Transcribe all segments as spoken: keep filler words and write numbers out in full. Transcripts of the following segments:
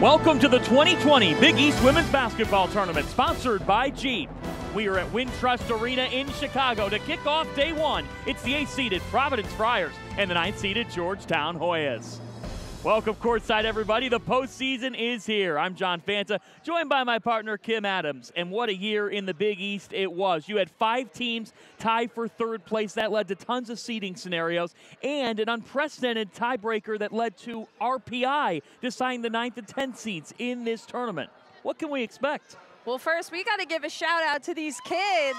Welcome to the twenty twenty Big East Women's Basketball Tournament, sponsored by Jeep. We are at Wintrust Arena in Chicago to kick off day one. It's the eighth-seeded Providence Friars and the ninth-seeded Georgetown Hoyas. Welcome courtside, everybody. The postseason is here. I'm John Fanta, joined by my partner, Kim Adams. And what a year in the Big East it was. You had five teams tied for third place. That led to tons of seeding scenarios and an unprecedented tiebreaker that led to R P I deciding the ninth and tenth seeds in this tournament. What can we expect? Well, first, we got to give a shout out to these kids.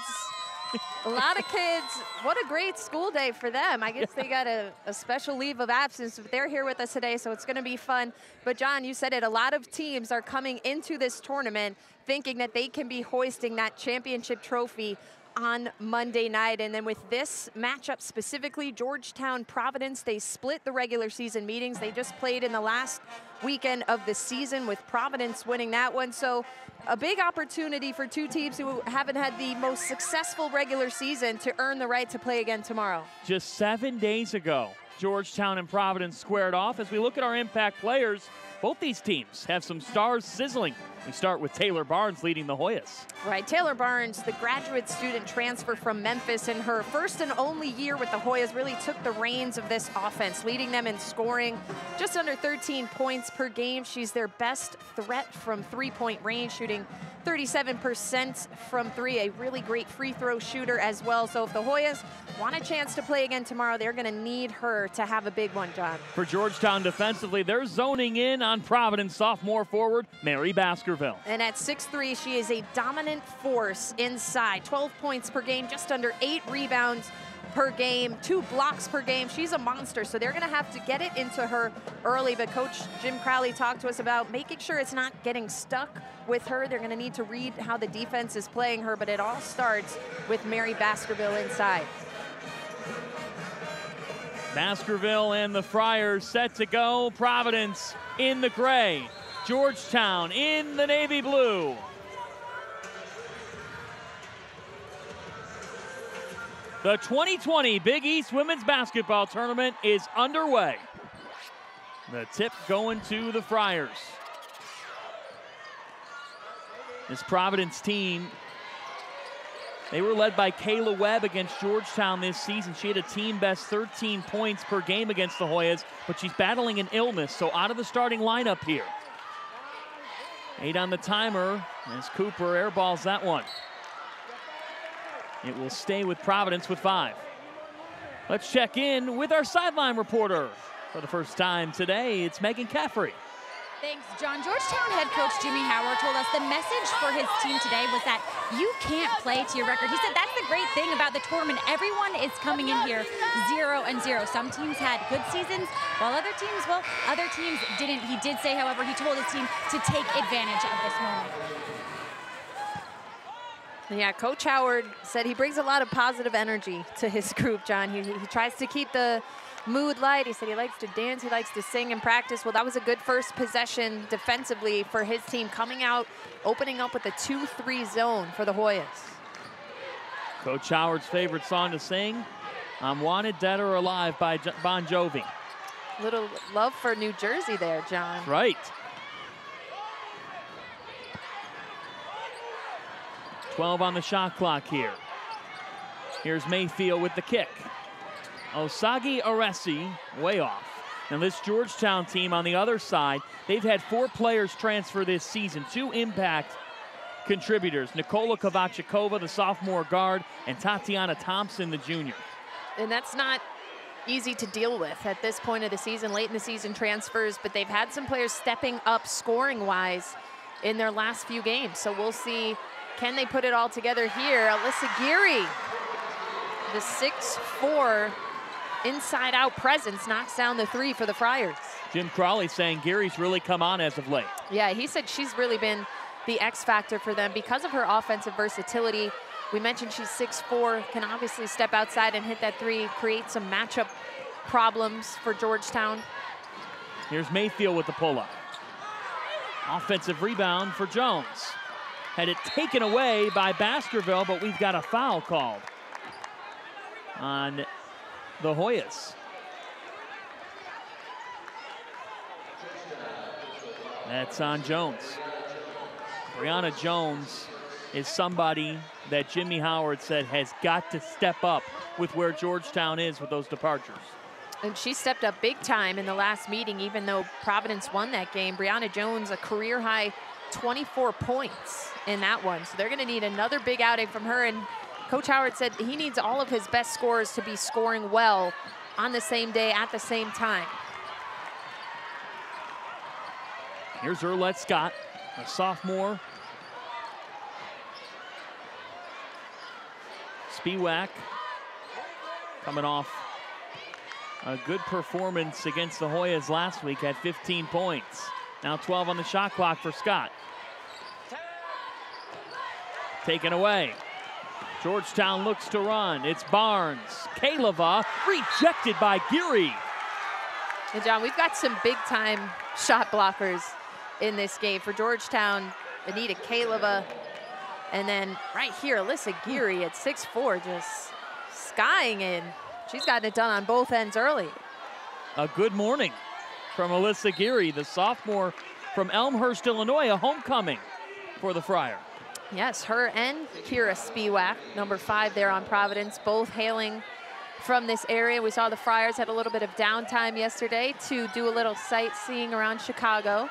A lot of kids, what a great school day for them. I guess yeah. they got a, a special leave of absence, but they're here with us today, so it's going to be fun. But, John, you said it, a lot of teams are coming into this tournament thinking that they can be hoisting that championship trophy on Monday night. And then with this matchup specifically, Georgetown, Providence, they split the regular season meetings. They just played in the last weekend of the season with Providence winning that one. So a big opportunity for two teams who haven't had the most successful regular season to earn the right to play again tomorrow. Just seven days ago, Georgetown and Providence squared off. As we look at our impact players, both these teams have some stars sizzling. We start with Taylor Barnes leading the Hoyas. Right, Taylor Barnes, the graduate student transfer from Memphis, in her first and only year with the Hoyas, really took the reins of this offense, leading them in scoring just under thirteen points per game. She's their best threat from three-point range, shooting thirty-seven percent from three, a really great free throw shooter as well. So if the Hoyas want a chance to play again tomorrow, they're gonna need her to have a big one, John. For Georgetown defensively, they're zoning in on Providence sophomore forward Mary Baskerville. And at six three, she is a dominant force inside. twelve points per game, just under eight rebounds per game, two blocks per game. She's a monster, so they're gonna have to get it into her early. But Coach Jim Crowley talked to us about making sure it's not getting stuck with her. They're gonna need to read how the defense is playing her, but it all starts with Mary Baskerville inside. Baskerville and the Friars set to go. Providence in the gray. Georgetown in the navy blue. The twenty twenty Big East Women's Basketball Tournament is underway. The tip going to the Friars. This Providence team, they were led by Kayla Webb against Georgetown this season. She had a team best thirteen points per game against the Hoyas, but she's battling an illness, so out of the starting lineup here. Eight on the timer as Cooper airballs that one. It will stay with Providence with five. Let's check in with our sideline reporter. For the first time today, it's Megan Caffrey. Thanks, John. Georgetown head coach Jimmy Howard told us the message for his team today was that you can't play to your record. He said that's the great thing about the tournament. Everyone is coming in here zero and zero. Some teams had good seasons, while other teams, well, other teams didn't. He did say, however, he told his team to take advantage of this moment. Yeah, Coach Howard said he brings a lot of positive energy to his group, John. He, he tries to keep the mood light. He said he likes to dance, he likes to sing in practice. Well, that was a good first possession defensively for his team, coming out, opening up with a two three zone for the Hoyas. Coach Howard's favorite song to sing, I'm Wanted, Dead or Alive by Bon Jovi. Little love for New Jersey there, John. Right. twelve on the shot clock here. Here's Mayfield with the kick. Osagi Aresi, way off. Now this Georgetown team on the other side, they've had four players transfer this season, two impact contributors, Nikola Kovachikova, the sophomore guard, and Tatiana Thompson, the junior. And that's not easy to deal with at this point of the season, late in the season transfers, but they've had some players stepping up scoring-wise in their last few games. So we'll see, can they put it all together here? Alyssa Geary, the six four inside-out presence, knocks down the three for the Friars. Jim Crowley saying Gary's really come on as of late. Yeah, he said she's really been the X factor for them because of her offensive versatility. We mentioned she's six four, can obviously step outside and hit that three, create some matchup problems for Georgetown. Here's Mayfield with the pull-up. Offensive rebound for Jones. Had it taken away by Baskerville, but we've got a foul called on the Hoyas. That's on Jones. Brianna Jones is somebody that Jimmy Howard said has got to step up with where Georgetown is with those departures. And she stepped up big time in the last meeting, even though Providence won that game. Brianna Jones, a career high twenty-four points in that one. So they're gonna need another big outing from her. And Coach Howard said he needs all of his best scorers to be scoring well on the same day at the same time. Here's Erlette Scott, a sophomore. Spiewak coming off a good performance against the Hoyas last week at fifteen points. Now twelve on the shot clock for Scott. Taken away. Georgetown looks to run. It's Barnes. Kaleva rejected by Geary. And John, we've got some big time shot blockers in this game. For Georgetown, Anita Kaleva. And then right here, Alyssa Geary at six four, just skying in. She's gotten it done on both ends early. A good morning from Alyssa Geary, the sophomore from Elmhurst, Illinois, a homecoming for the Friar. Yes, her and Kira Spiewak, number five there on Providence, both hailing from this area. We saw the Friars had a little bit of downtime yesterday to do a little sightseeing around Chicago.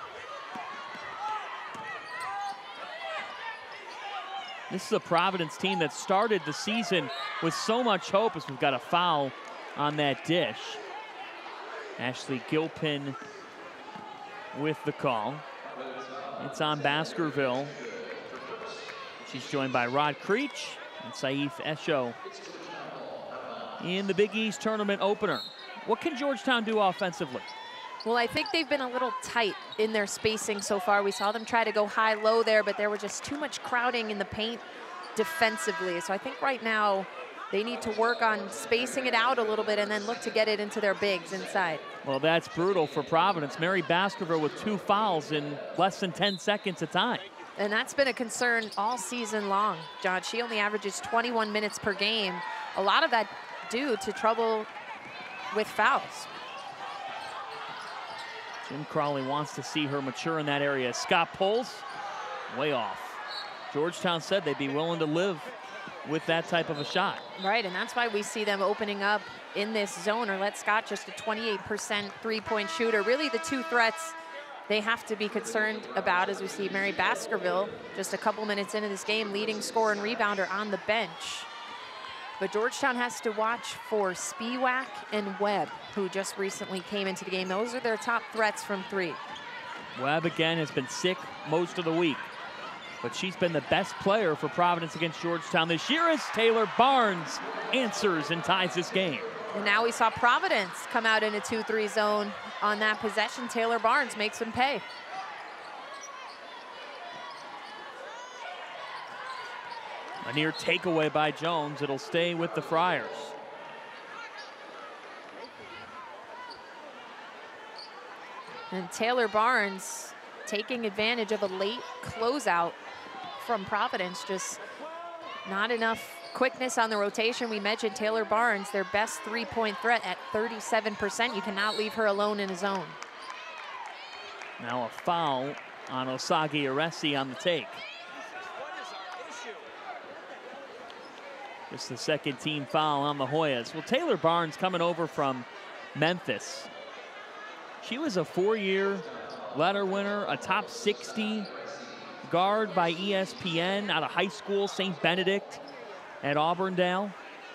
This is a Providence team that started the season with so much hope, as we've got a foul on that dish. Ashley Gilpin with the call. It's on Baskerville. She's joined by Rod Creech and Saif Esho in the Big East tournament opener. What can Georgetown do offensively? Well, I think they've been a little tight in their spacing so far. We saw them try to go high-low there, but there was just too much crowding in the paint defensively. So I think right now they need to work on spacing it out a little bit and then look to get it into their bigs inside. Well, that's brutal for Providence. Mary Baskerville with two fouls in less than ten seconds of time. And that's been a concern all season long, John. She only averages twenty-one minutes per game. A lot of that due to trouble with fouls. Jim Crawley wants to see her mature in that area. Scott pulls, way off. Georgetown said they'd be willing to live with that type of a shot. Right, and that's why we see them opening up in this zone. Erlette Scott, just a twenty-eight percent three-point shooter. Really the two threats they have to be concerned about, as we see Mary Baskerville, just a couple minutes into this game, leading scorer and rebounder on the bench. But Georgetown has to watch for Spiewak and Webb, who just recently came into the game. Those are their top threats from three. Webb, again, has been sick most of the week, but she's been the best player for Providence against Georgetown this year as Taylor Barnes answers and ties this game. And now we saw Providence come out in a two three zone on that possession. Taylor Barnes makes them pay. A near takeaway by Jones. It'll stay with the Friars. And Taylor Barnes taking advantage of a late closeout from Providence. Just not enough quickness on the rotation. We mentioned Taylor Barnes, their best three-point threat at thirty-seven percent. You cannot leave her alone in a zone. Now a foul on Osagi Aresi on the take. Just the second team foul on the Hoyas. Well, Taylor Barnes coming over from Memphis. She was a four-year letter winner, a top sixty guard by E S P N out of high school, Saint Benedict at Auburndale.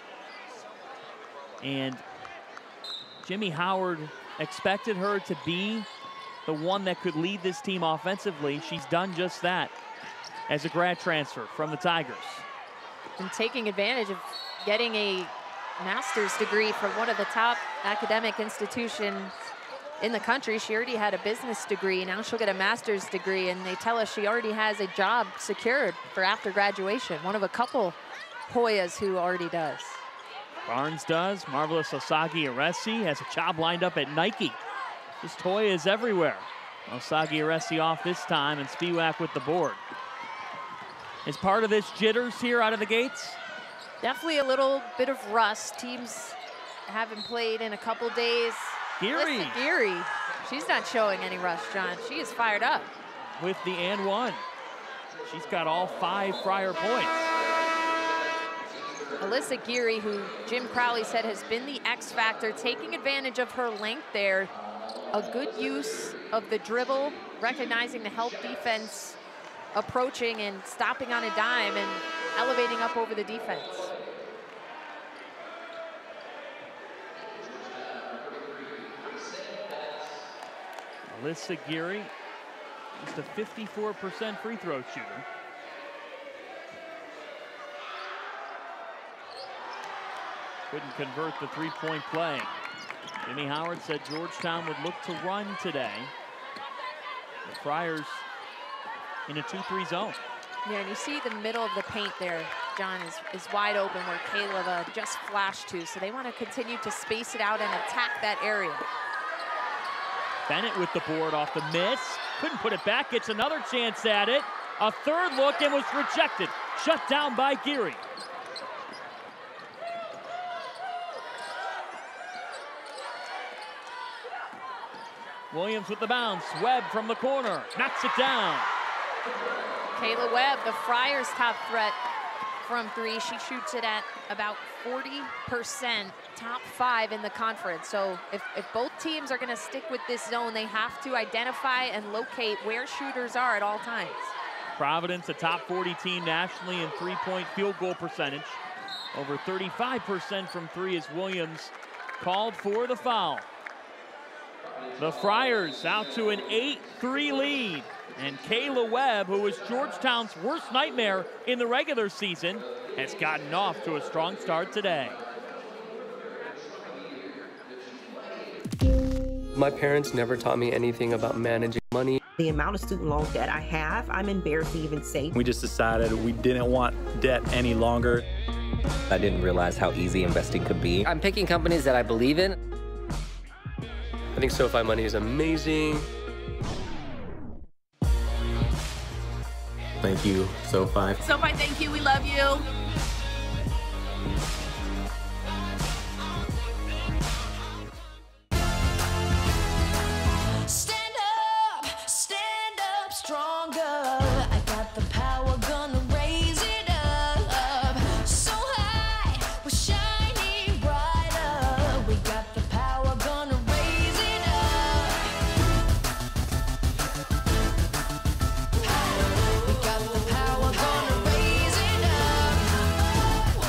And Jimmy Howard expected her to be the one that could lead this team offensively. She's done just that as a grad transfer from the Tigers. And taking advantage of getting a master's degree from one of the top academic institutions in the country. She already had a business degree. Now she'll get a master's degree, and they tell us she already has a job secured for after graduation. One of a couple Hoyas who already does. Barnes does. Marvelous Osagi Aresi has a job lined up at Nike. Just Hoyas everywhere. Osagi Aresi off this time, and Spiewak with the board. Is part of this jitters here out of the gates? Definitely a little bit of rust. Teams haven't played in a couple days. Geary. Listen, Geary. She's not showing any rush, John. She is fired up. With the and one. She's got all five Friar points. Alyssa Geary, who Jim Crowley said has been the X factor, taking advantage of her length there. A good use of the dribble, recognizing the help defense approaching and stopping on a dime and elevating up over the defense. Alyssa Geary, just a fifty-four percent free throw shooter. Couldn't convert the three-point play. Jimmy Howard said Georgetown would look to run today. The Friars in a two three zone. Yeah, and you see the middle of the paint there, John, is, is wide open where Caleb uh, just flashed to. So they want to continue to space it out and attack that area. Bennett with the board off the miss. Couldn't put it back, gets another chance at it. A third look and was rejected. Shut down by Geary. Williams with the bounce. Webb from the corner. Knocks it down. Kayla Webb, the Friars' top threat from three. She shoots it at about forty percent, top five in the conference. So if, if both teams are going to stick with this zone, they have to identify and locate where shooters are at all times. Providence, a top forty team nationally in three-point field goal percentage. Over thirty-five percent from three as Williams called for the foul. The Friars out to an eight three lead. And Kayla Webb, who was Georgetown's worst nightmare in the regular season, has gotten off to a strong start today. My parents never taught me anything about managing money. The amount of student loan debt I have, I'm embarrassed to even say. We just decided we didn't want debt any longer. I didn't realize how easy investing could be. I'm picking companies that I believe in. I think SoFi Money is amazing. Thank you, SoFi. SoFi, thank you. We love you. Stand up, stand up stronger. I got the power, gonna raise it up. So high, we're shining brighter. We got the power, gonna raise it up. We got the power, gonna raise it up.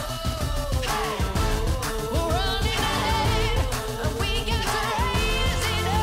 We're running ahead, and we got to raise it up.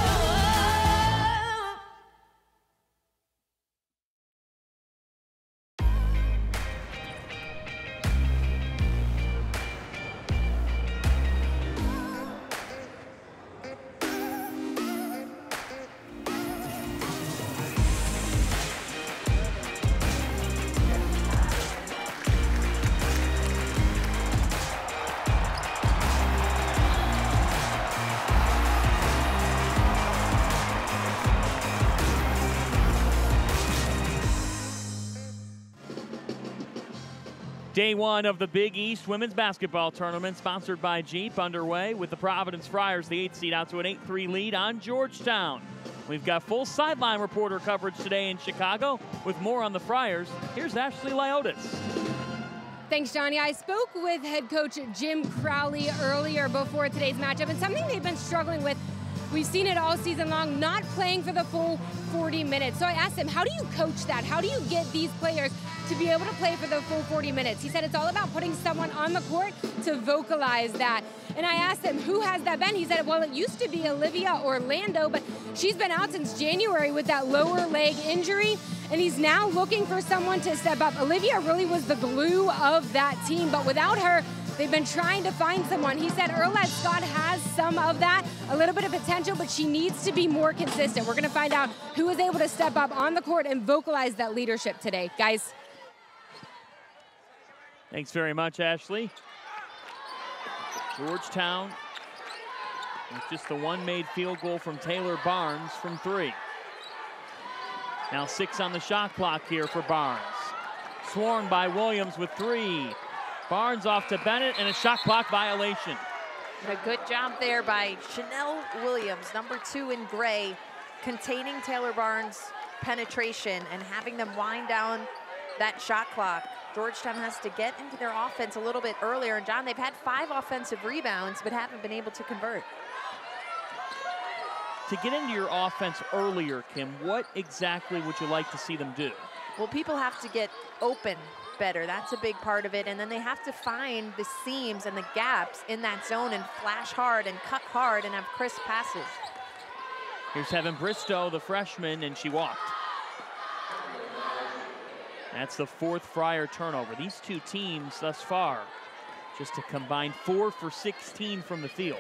Day one of the Big East Women's Basketball Tournament, sponsored by Jeep, underway with the Providence Friars, the eighth seed, out to an eight three lead on Georgetown. We've got full sideline reporter coverage today in Chicago with more on the Friars. Here's Ashley Lyotis. Thanks, Johnny. I spoke with head coach Jim Crowley earlier before today's matchup, and something they've been struggling with, we've seen it all season long, not playing for the full forty minutes. So I asked him, how do you coach that? How do you get these players to be able to play for the full forty minutes? He said it's all about putting someone on the court to vocalize that. And I asked him, who has that been? He said, well, it used to be Olivia Orlando, but she's been out since January with that lower leg injury, and he's now looking for someone to step up. Olivia really was the glue of that team, but without her, they've been trying to find someone. He said Erlette Scott has some of that, a little bit of potential, but she needs to be more consistent. We're gonna find out who is able to step up on the court and vocalize that leadership today. Guys. Thanks very much, Ashley. Georgetown with just the one made field goal from Taylor Barnes from three. Now six on the shot clock here for Barnes. Swarmed by Williams with three. Barnes off to Bennett, and a shot clock violation. But a good job there by Chanel Williams, number two in gray, containing Taylor Barnes' penetration and having them wind down that shot clock. Georgetown has to get into their offense a little bit earlier. And John, they've had five offensive rebounds, but haven't been able to convert. To get into your offense earlier, Kim, what exactly would you like to see them do? Well, people have to get open better. That's a big part of it. And then they have to find the seams and the gaps in that zone and flash hard and cut hard and have crisp passes. Here's Heaven Bristow, the freshman, and she walked. That's the fourth Friar turnover. These two teams thus far, just a combined four for sixteen from the field.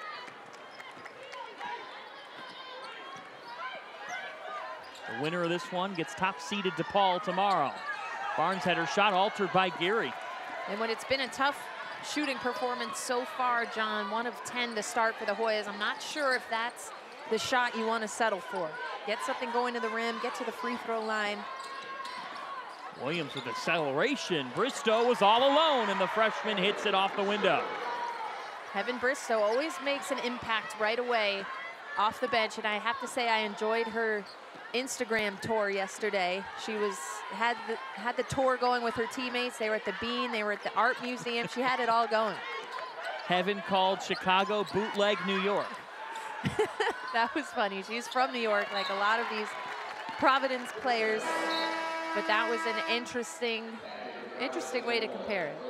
The winner of this one gets top-seeded DePaul tomorrow. Barnes had her shot altered by Geary. And when it's been a tough shooting performance so far, John, one of ten to start for the Hoyas, I'm not sure if that's the shot you want to settle for. Get something going to the rim, get to the free throw line. Williams with acceleration. Bristow was all alone, and the freshman hits it off the window. Heaven Bristow always makes an impact right away off the bench, and I have to say I enjoyed her Instagram tour yesterday. She was had the, had the tour going with her teammates. They were at the Bean, they were at the Art Museum. She had it all going. Heaven called Chicago bootleg New York. That was funny. She's from New York, like a lot of these Providence players. But that was an interesting, interesting way to compare it.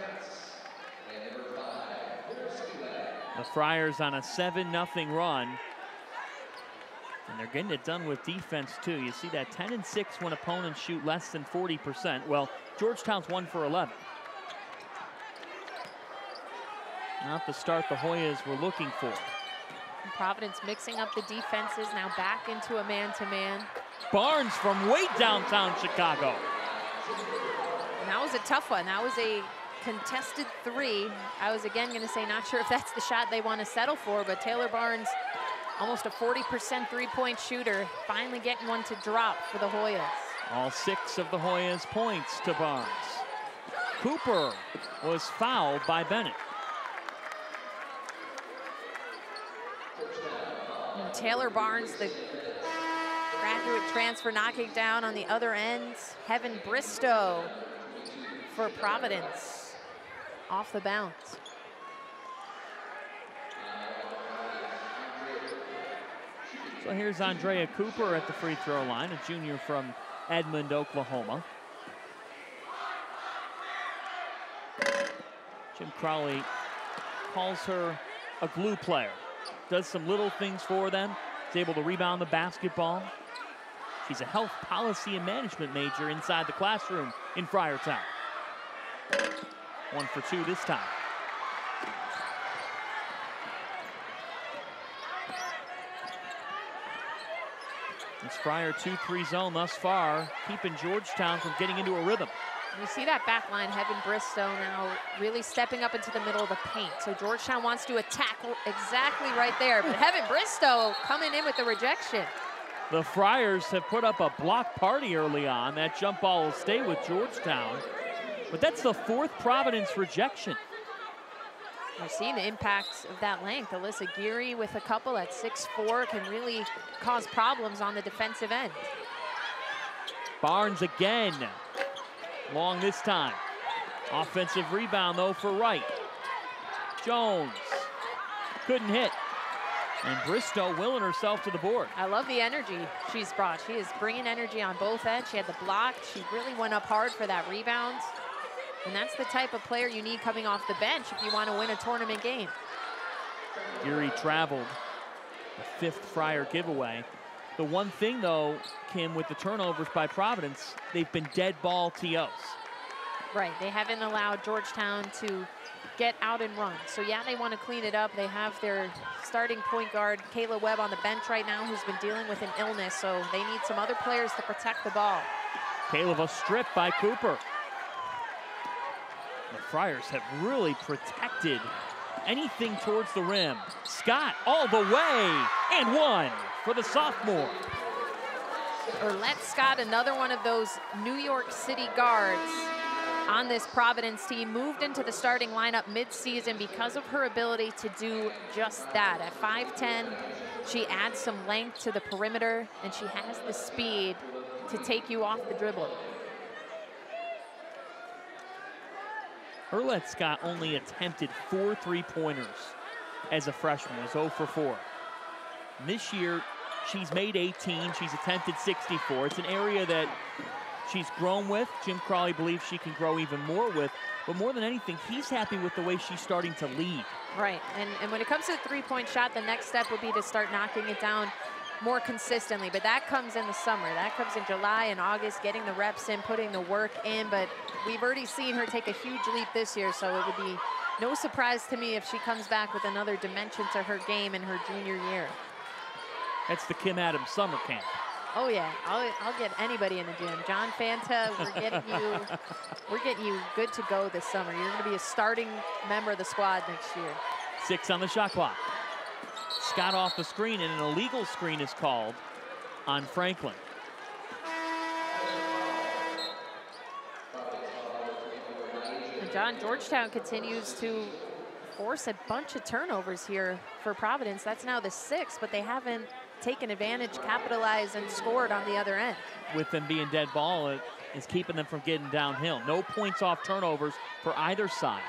The Friars on a seven nothing run. And they're getting it done with defense, too. You see that ten and six when opponents shoot less than forty percent. Well, Georgetown's one for eleven. Not the start the Hoyas were looking for. And Providence mixing up the defenses, now back into a man-to-man. Barnes from way downtown Chicago. And that was a tough one. That was a contested three. I was again going to say, not sure if that's the shot they want to settle for, but Taylor Barnes, almost a forty percent three-point shooter, finally getting one to drop for the Hoyas. All six of the Hoyas points to Barnes. Cooper was fouled by Bennett. And Taylor Barnes, the graduate transfer, knocking down on the other end. Heaven Bristow for Providence off the bounce. So here's Andrea Cooper at the free throw line, a junior from Edmond, Oklahoma. Jim Crowley calls her a glue player. Does some little things for them. Is able to rebound the basketball. She's a health policy and management major inside the classroom in Friartown. One for two this time. This Friar two three zone thus far, keeping Georgetown from getting into a rhythm. You see that back line, Heaven Bristow now really stepping up into the middle of the paint. So Georgetown wants to attack exactly right there, but Heaven Bristow coming in with the rejection. The Friars have put up a block party early on. That jump ball will stay with Georgetown, but that's the fourth Providence rejection. You're seeing the impacts of that length. Alyssa Geary with a couple at six four can really cause problems on the defensive end. Barnes again. Long this time. Offensive rebound, though, for Wright. Jones couldn't hit. And Bristow willing herself to the board. I love the energy she's brought. She is bringing energy on both ends. She had the block. She really went up hard for that rebound. And that's the type of player you need coming off the bench if you want to win a tournament game. Geary traveled. The fifth Friar giveaway. The one thing, though, Kim, with the turnovers by Providence, they've been dead ball T Os. Right, they haven't allowed Georgetown to get out and run. So yeah, they want to clean it up. They have their starting point guard, Kayla Webb, on the bench right now, who's been dealing with an illness. So they need some other players to protect the ball. Caleb, a strip by Cooper. The Friars have really protected anything towards the rim. Scott all the way, and one for the sophomore. Or let Scott, another one of those New York City guards on this Providence team, moved into the starting lineup mid-season because of her ability to do just that. At five ten, she adds some length to the perimeter, and she has the speed to take you off the dribble. Hurlet Scott only attempted four three-pointers as a freshman, was zero for four. And this year, she's made eighteen, she's attempted sixty-four. It's an area that she's grown with. Jim Crowley believes she can grow even more with, but more than anything, he's happy with the way she's starting to lead. Right, and, and when it comes to the three-point shot, the next step would be to start knocking it down more consistently, but that comes in the summer. That comes in July and August, getting the reps in, putting the work in, but we've already seen her take a huge leap this year, so it would be no surprise to me if she comes back with another dimension to her game in her junior year. That's the Kim Adams summer camp. Oh yeah, I'll, I'll get anybody in the gym. John Fanta, we're getting you, we're getting you good to go this summer. You're going to be a starting member of the squad next year. Six on the shot clock. Scott off the screen, and an illegal screen is called on Franklin. And John, Georgetown continues to force a bunch of turnovers here for Providence. That's now the sixth, but they haven't taken advantage, capitalized, and scored on the other end. With them being dead ball, it is keeping them from getting downhill. No points off turnovers for either side.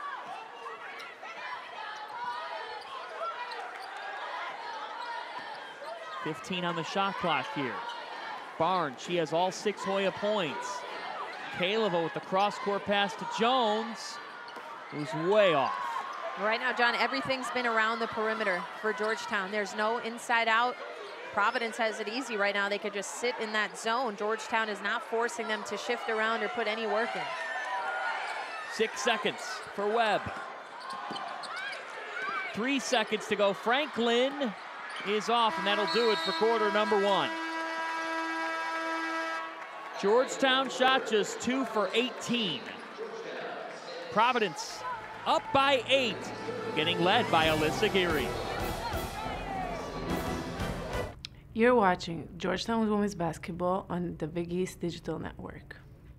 fifteen on the shot clock here. Barnes, she has all six Hoya points. Kaleva with the cross-court pass to Jones, who's way off. Right now, John, everything's been around the perimeter for Georgetown. There's no inside out. Providence has it easy right now. They could just sit in that zone. Georgetown is not forcing them to shift around or put any work in. Six seconds for Webb. Three seconds to go. Franklin is off, and that'll do it for quarter number one. Georgetown shot just two for eighteen. Providence up by eight, getting led by Alyssa Geary. You're watching Georgetown Women's Basketball on the Big East Digital Network.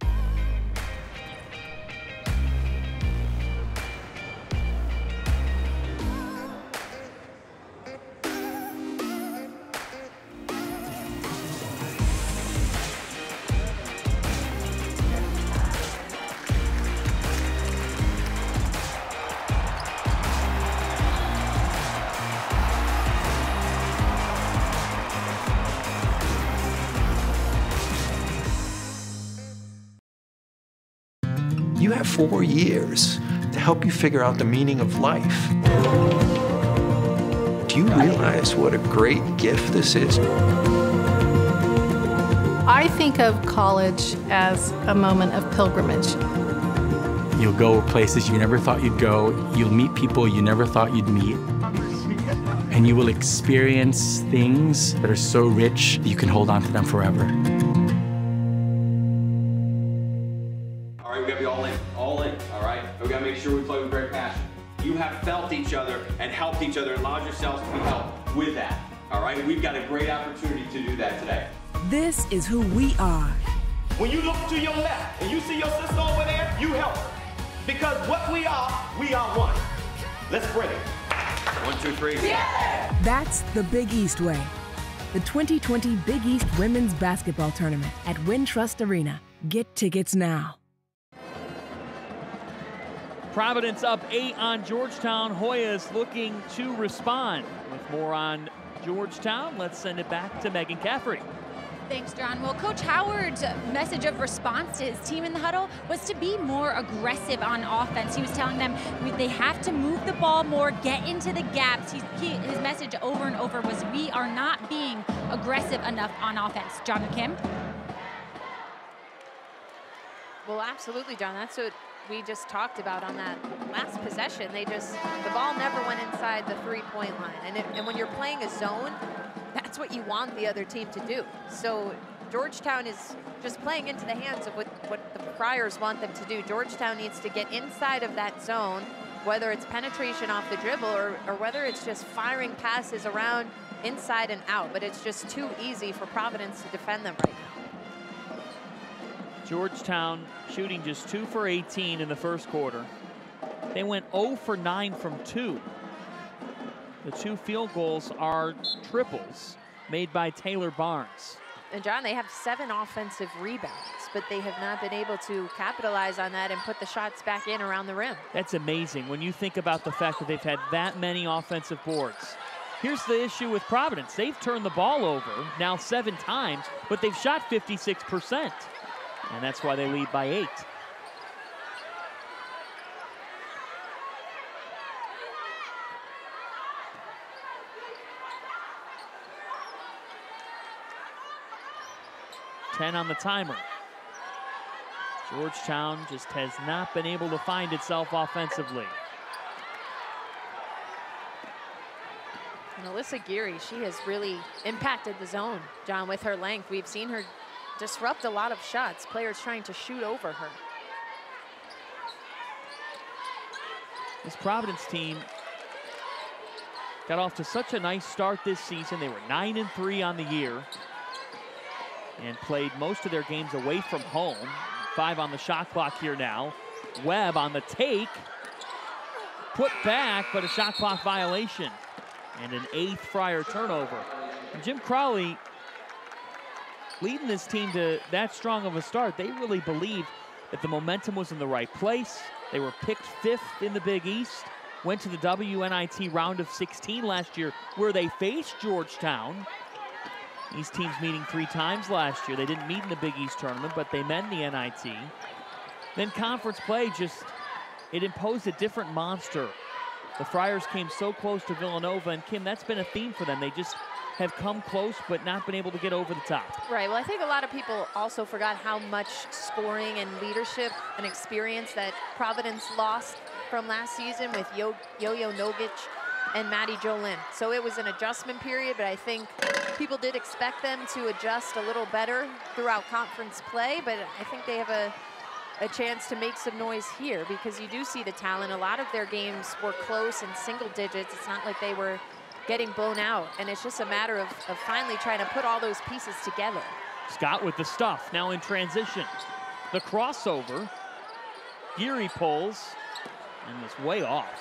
You have four years to help you figure out the meaning of life. Do you realize what a great gift this is? I think of college as a moment of pilgrimage. You'll go places you never thought you'd go. You'll meet people you never thought you'd meet. And you will experience things that are so rich that you can hold on to them forever. We gotta be all in, all in, all right? We gotta make sure we play with great passion. You have felt each other and helped each other and allowed yourselves to be helped with that, all right? We've got a great opportunity to do that today. This is who we are. When you look to your left and you see your sister over there, you help her. Because what we are, we are one. Let's bring it. One, two, three. Yeah! That's the Big East way. The twenty twenty Big East Women's Basketball Tournament at Wintrust Arena. Get tickets now. Providence up eight on Georgetown. Hoyas looking to respond. With more on Georgetown, let's send it back to Megan Caffrey. Thanks, John. Well, Coach Howard's message of response to his team in the huddle was to be more aggressive on offense. He was telling them they have to move the ball more, get into the gaps. He's, he, his message over and over was, we are not being aggressive enough on offense. John and Kim? Well, absolutely, John. That's what we just talked about on that last possession. They just, the ball never went inside the three-point line. And, it, and when you're playing a zone, that's what you want the other team to do. So Georgetown is just playing into the hands of what, what the Friars want them to do. Georgetown needs to get inside of that zone, whether it's penetration off the dribble or, or whether it's just firing passes around inside and out. But it's just too easy for Providence to defend them right now. Georgetown shooting just two for eighteen in the first quarter. They went zero for nine from two. The two field goals are triples made by Taylor Barnes. And John, they have seven offensive rebounds, but they have not been able to capitalize on that and put the shots back in around the rim. That's amazing when you think about the fact that they've had that many offensive boards. Here's the issue with Providence. They've turned the ball over now seven times, but they've shot fifty-six percent. And that's why they lead by eight. ten on the timer. Georgetown just has not been able to find itself offensively. And Alyssa Geary, she has really impacted the zone, John, with her length. We've seen her disrupt a lot of shots, players trying to shoot over her. This Providence team got off to such a nice start this season. They were nine and three on the year and played most of their games away from home. Five on the shot clock here now. Webb on the take, put back, but a shot clock violation and an eighth Friar turnover. And Jim Crowley leading this team to that strong of a start. They really believe that the momentum was in the right place. They were picked fifth in the Big East, went to the W N I T round of sixteen last year where they faced Georgetown. These teams meeting three times last year. They didn't meet in the Big East tournament, but they met in the N I T. Then conference play just, it imposed a different monster. The Friars came so close to Villanova, and Kim, that's been a theme for them. They just have come close, but not been able to get over the top. Right, well, I think a lot of people also forgot how much scoring and leadership and experience that Providence lost from last season with Yo- Yo-Yo Nogic and Maddie Jolin. So it was an adjustment period, but I think people did expect them to adjust a little better throughout conference play, but I think they have a, a chance to make some noise here because you do see the talent. A lot of their games were close in single digits. It's not like they were getting blown out, and it's just a matter of, of finally trying to put all those pieces together. Scott with the stuff, now in transition. The crossover, Geary pulls, and was way off.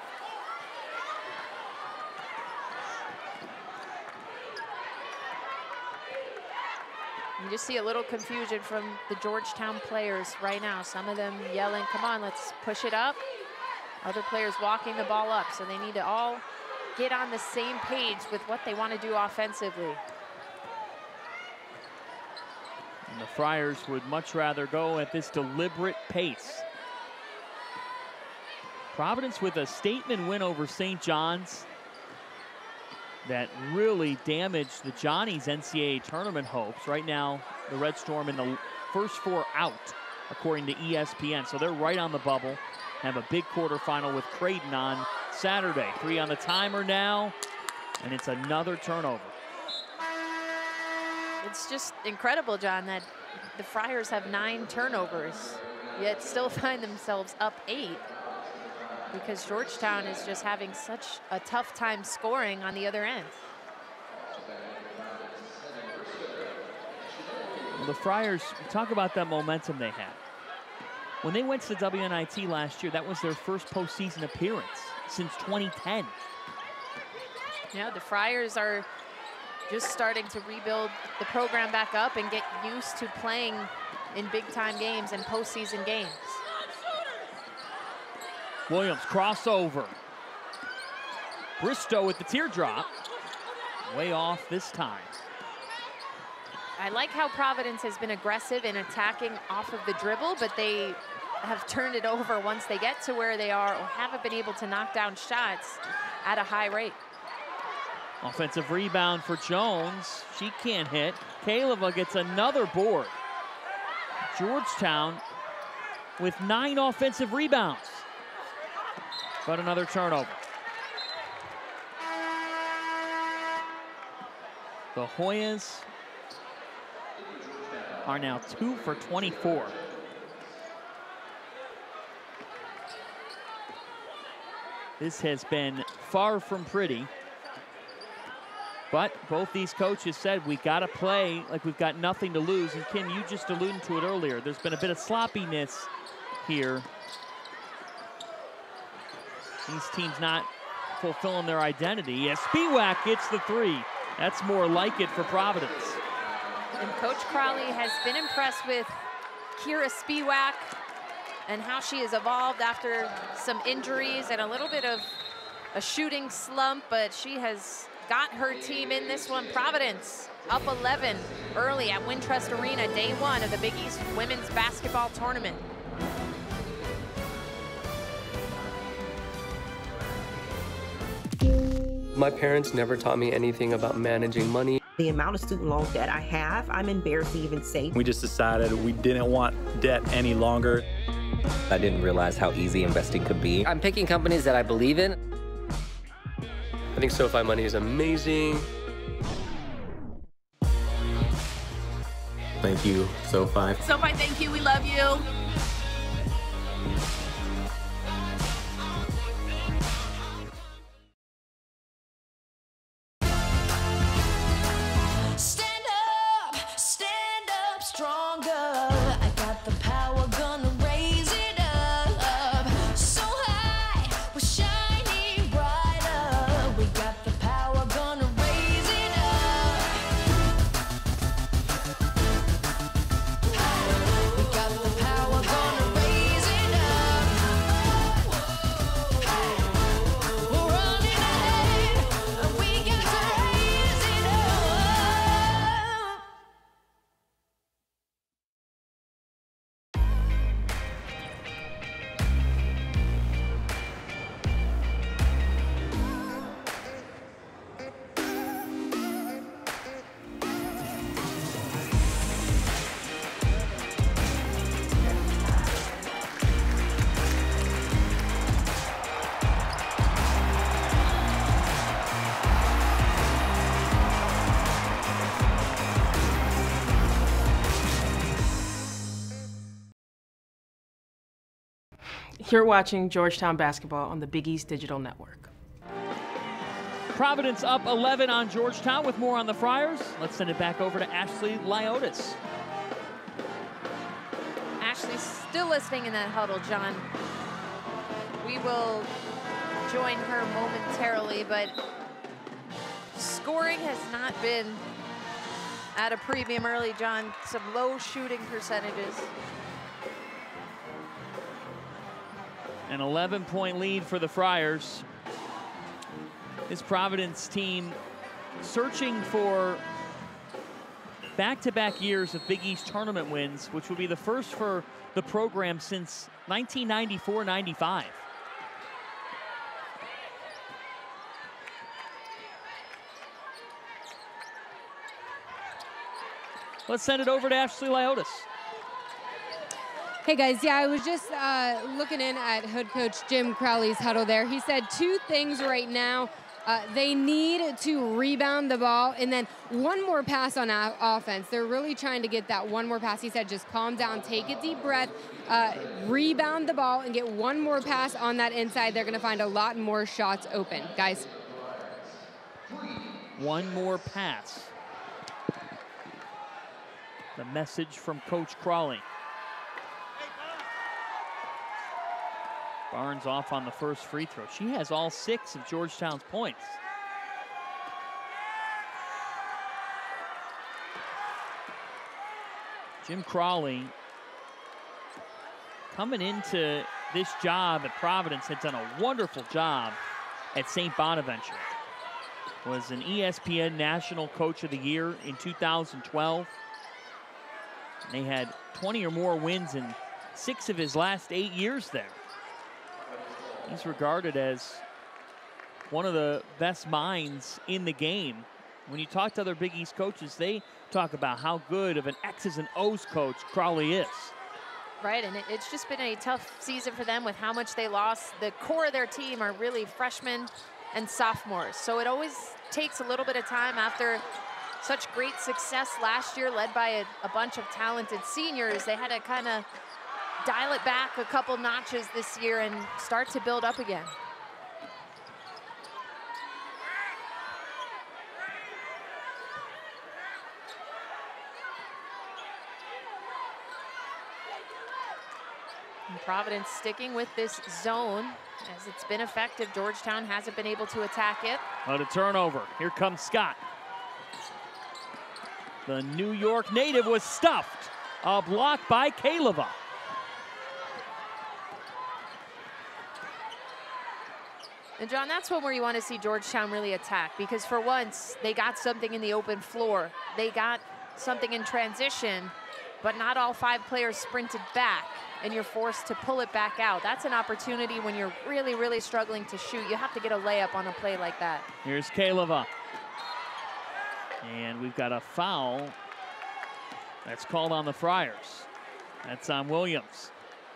You just see a little confusion from the Georgetown players right now. Some of them yelling, come on, let's push it up. Other players walking the ball up, so they need to all get on the same page with what they want to do offensively. And the Friars would much rather go at this deliberate pace. Providence with a statement win over Saint John's that really damaged the Johnnies' N C double A tournament hopes. Right now, the Red Storm in the first four out, according to E S P N. So they're right on the bubble. Have a big quarterfinal with Creighton on Saturday. Three on the timer now, and it's another turnover. It's just incredible, John, that the Friars have nine turnovers, yet still find themselves up eight, because Georgetown is just having such a tough time scoring on the other end. Well, the Friars, talk about that momentum they had. When they went to the W N I T last year, that was their first postseason appearance since twenty ten. Yeah, the Friars are just starting to rebuild the program back up and get used to playing in big-time games and postseason games. Williams crossover. Bristow with the teardrop. Way off this time. I like how Providence has been aggressive in attacking off of the dribble, but they have turned it over once they get to where they are or haven't been able to knock down shots at a high rate. Offensive rebound for Jones. She can't hit. Kaleva gets another board. Georgetown with nine offensive rebounds. But another turnover. The Hoyas are now two for twenty-four. This has been far from pretty. But both these coaches said we got to play like we've got nothing to lose. And Kim, you just alluded to it earlier. There's been a bit of sloppiness here. These teams not fulfilling their identity. Yes, Spiewak gets the three. That's more like it for Providence. And Coach Crowley has been impressed with Kira Spiewak and how she has evolved after some injuries and a little bit of a shooting slump, but she has got her team in this one. Providence up eleven early at Wintrust Arena, day one of the Big East Women's Basketball Tournament. My parents never taught me anything about managing money. The amount of student loan debt I have, I'm embarrassed to even say. We just decided we didn't want debt any longer. I didn't realize how easy investing could be. I'm picking companies that I believe in. I think SoFi Money is amazing. Thank you, SoFi. SoFi, thank you. We love you. Stand up, stand up stronger. I got the power, gonna raise it up. So high, we're shining brighter. We got the power, gonna raise it up. We got the power, gonna raise it up. We're running ahead, and we got to raise it up. You're watching Georgetown basketball on the Big East Digital Network. Providence up eleven on Georgetown with more on the Friars. Let's send it back over to Ashley Lyotis. Ashley's still listening in that huddle, John. We will join her momentarily, but scoring has not been at a premium early, John. Some low shooting percentages. An eleven point lead for the Friars. This Providence team searching for back-to-back years of Big East tournament wins, which would be the first for the program since nineteen ninety-four ninety-five. Let's send it over to Ashley Lyotis. Hey guys, yeah, I was just uh, looking in at head coach Jim Crowley's huddle there. He said two things right now. Uh, they need to rebound the ball and then one more pass on offense. They're really trying to get that one more pass. He said just calm down, take a deep breath, uh, rebound the ball and get one more pass on that inside. They're gonna find a lot more shots open. Guys. One more pass. The message from Coach Crowley. Barnes off on the first free throw. She has all six of Georgetown's points. Jim Crowley coming into this job at Providence had done a wonderful job at Saint Bonaventure. Was an E S P N National Coach of the Year in two thousand twelve. They had twenty or more wins in six of his last eight years there. He's regarded as one of the best minds in the game. When you talk to other Big East coaches, they talk about how good of an X's and O's coach Crowley is. Right, and it, it's just been a tough season for them with how much they lost. The core of their team are really freshmen and sophomores. So it always takes a little bit of time after such great success last year, led by a, a bunch of talented seniors. They had to kind of dial it back a couple notches this year and start to build up again. And Providence sticking with this zone as it's been effective. Georgetown hasn't been able to attack it. But a turnover. Here comes Scott. The New York native was stuffed. A block by Kaleva. And John, that's one where you want to see Georgetown really attack, because for once they got something in the open floor. They got something in transition, but not all five players sprinted back, and you're forced to pull it back out. That's an opportunity when you're really, really struggling to shoot. You have to get a layup on a play like that. Here's Kaleva. And we've got a foul that's called on the Friars. That's on Williams.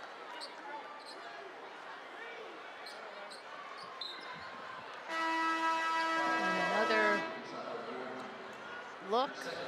Look,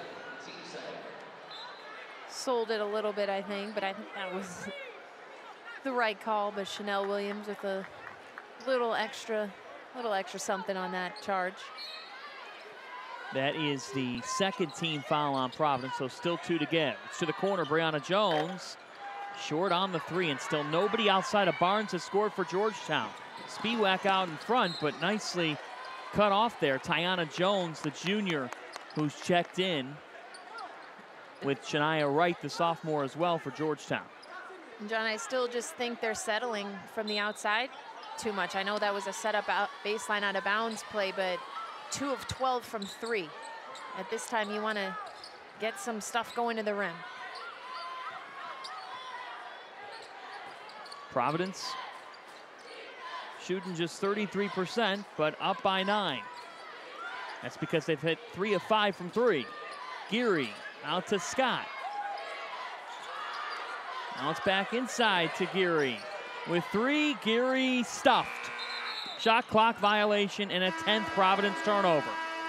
sold it a little bit, I think, but I think that was the right call. But Chanel Williams with a little extra, little extra something on that charge. That is the second team foul on Providence, so still two to get. It's to the corner, Brianna Jones, short on the three, and still nobody outside of Barnes has scored for Georgetown. Spiewak out in front, but nicely cut off there. Tiana Jones, the junior, who's checked in with Shania Wright, the sophomore, as well for Georgetown. And John, I still just think they're settling from the outside too much. I know that was a setup out baseline out of bounds play, but two of twelve from three. At this time, you want to get some stuff going to the rim. Providence shooting just thirty-three percent, but up by nine. That's because they've hit three of five from three. Geary out to Scott. Now it's back inside to Geary. With three, Geary stuffed. Shot clock violation and a tenth Providence turnover.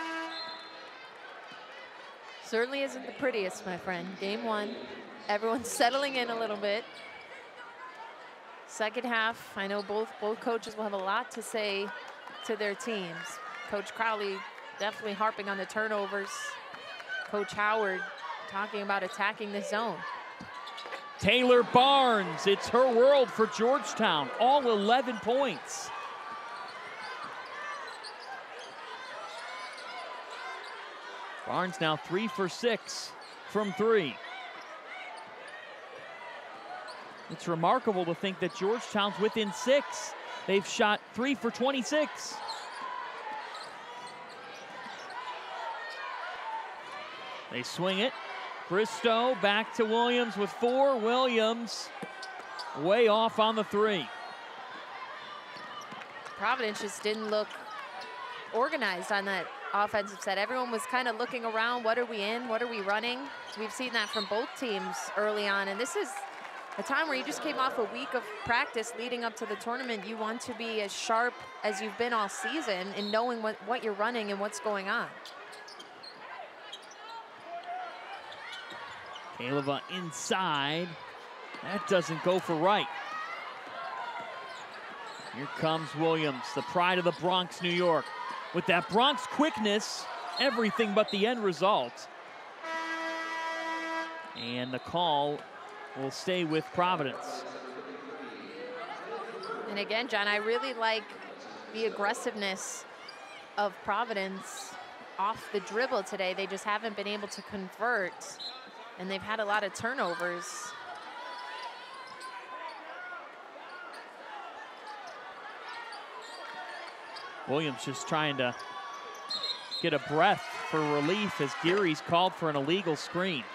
Certainly isn't the prettiest, my friend. Game one, everyone's settling in a little bit. Second half, I know both, both coaches will have a lot to say to their teams. Coach Crowley definitely harping on the turnovers. Coach Howard talking about attacking the zone. Taylor Barnes, it's her world for Georgetown, all eleven points. Barnes now three for six from three. It's remarkable to think that Georgetown's within six. They've shot three for twenty-six. They swing it. Bristow back to Williams with four. Williams way off on the three. Providence just didn't look organized on that offensive set. Everyone was kind of looking around. What are we in? What are we running? We've seen that from both teams early on. And this is a time where you just came off a week of practice leading up to the tournament. You want to be as sharp as you've been all season in knowing what, what you're running and what's going on. Kaleva inside. That doesn't go for right. Here comes Williams, the pride of the Bronx, New York. With that Bronx quickness, everything but the end result. And the call will stay with Providence. And again, John, I really like the aggressiveness of Providence off the dribble today. They just haven't been able to convert, and they've had a lot of turnovers. Williams just trying to get a breath for relief as Geary's called for an illegal screen.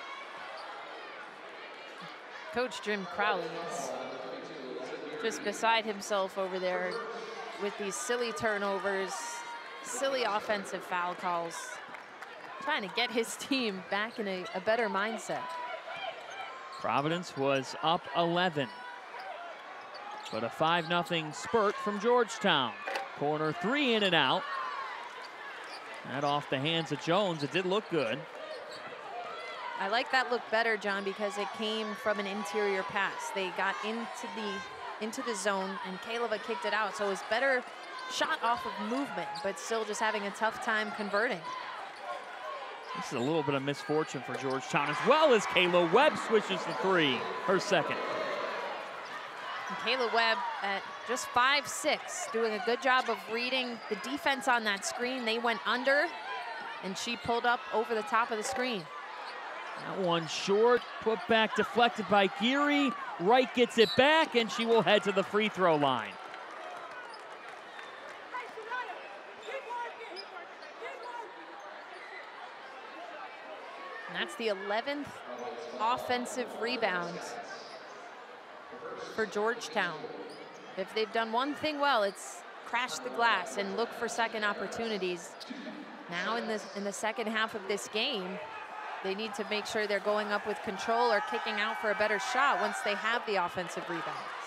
Coach Jim Crowley is just beside himself over there with these silly turnovers, silly offensive foul calls, trying to get his team back in a, a better mindset. Providence was up eleven, but a five nothing spurt from Georgetown. Corner three in and out. That off the hands of Jones. It did look good. I like that look better, John, because it came from an interior pass. They got into the into the zone, and Kaleva kicked it out. So it was better shot off of movement, but still just having a tough time converting. This is a little bit of misfortune for Georgetown, as well as Kayla Webb swishes the three, her second. And Kayla Webb at just five six, doing a good job of reading the defense on that screen. They went under, and she pulled up over the top of the screen. That one short, put back, deflected by Geary. Wright gets it back, and she will head to the free throw line. And that's the eleventh offensive rebound for Georgetown. If they've done one thing well, it's crash the glass and look for second opportunities. Now in this in the second half of this game, they need to make sure they're going up with control or kicking out for a better shot once they have the offensive rebounds.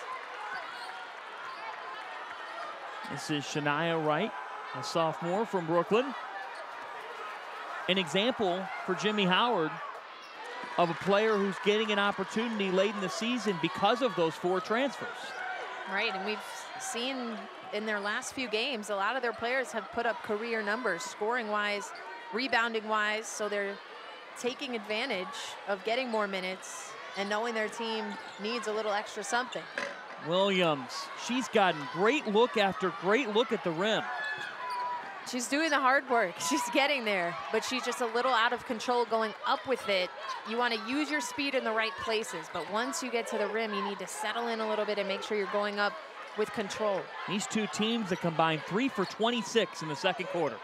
This is Shania Wright, a sophomore from Brooklyn. An example for Jimmy Howard of a player who's getting an opportunity late in the season because of those four transfers. Right, and we've seen in their last few games, a lot of their players have put up career numbers, scoring-wise, rebounding-wise, so they're taking advantage of getting more minutes and knowing their team needs a little extra something. Williams, she's gotten great look after great look at the rim. She's doing the hard work. She's getting there, but she's just a little out of control going up with it. You want to use your speed in the right places, but once you get to the rim, you need to settle in a little bit and make sure you're going up with control. These two teams that combined three for twenty-six in the second quarter.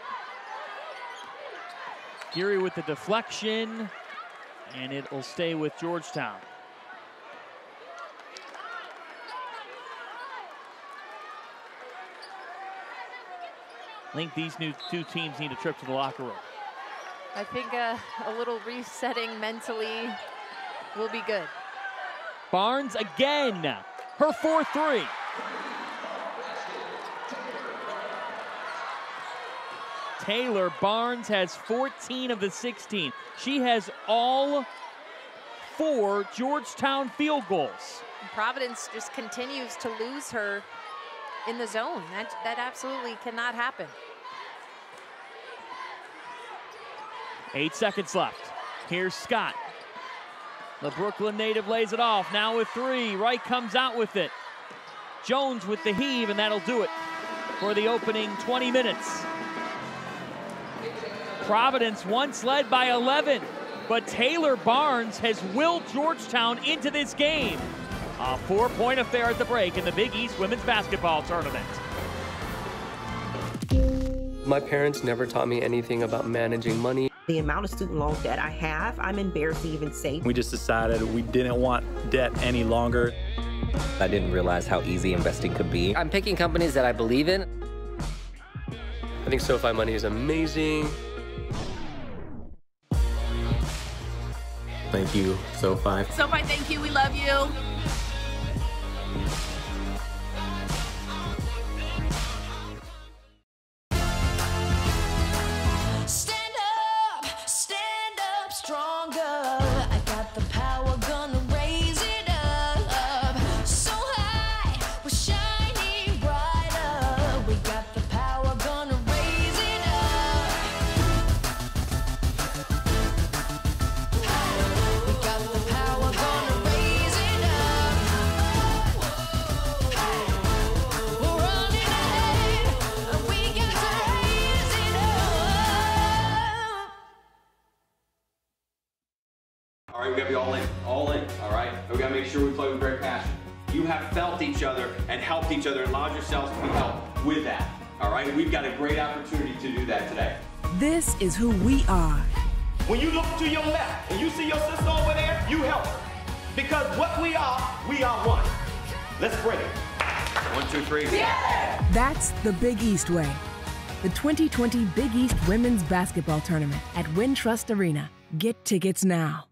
Geary with the deflection, and it will stay with Georgetown. I think these new two teams need a trip to the locker room. I think uh, a little resetting mentally will be good. Barnes again, her fourth three. Taylor Barnes has fourteen of the sixteen. She has all four Georgetown field goals. And Providence just continues to lose her in the zone. That, that absolutely cannot happen. Eight seconds left. Here's Scott. The Brooklyn native lays it off. Now with three. Wright comes out with it. Jones with the heave, and that'll do it for the opening twenty minutes. Providence once led by eleven, but Taylor Barnes has willed Georgetown into this game. A four-point affair at the break in the Big East Women's Basketball Tournament. My parents never taught me anything about managing money. The amount of student loan debt I have, I'm embarrassed to even say. We just decided we didn't want debt any longer. I didn't realize how easy investing could be. I'm picking companies that I believe in. I think SoFi Money is amazing. Thank you, SoFi. SoFi, thank you. We love you. Stand up, stand up stronger. I got the power, gonna raise it up. So high, we're shining brighter. We got the power, gonna raise it up. We got the power, gonna raise it up. We're running ahead, and we got to raise it up. All right, we gotta be all in, all in, all right? We gotta make sure we play with great passion. You have felt each other and helped each other and allowed yourselves to be helped with that, all right? We've got a great opportunity to do that today. This is who we are. When you look to your left and you see your sister over there, you help her. Because what we are, we are one. Let's bring it. One, two, three. Yeah! That's the Big East way. The twenty twenty Big East Women's Basketball Tournament at Wintrust Arena. Get tickets now.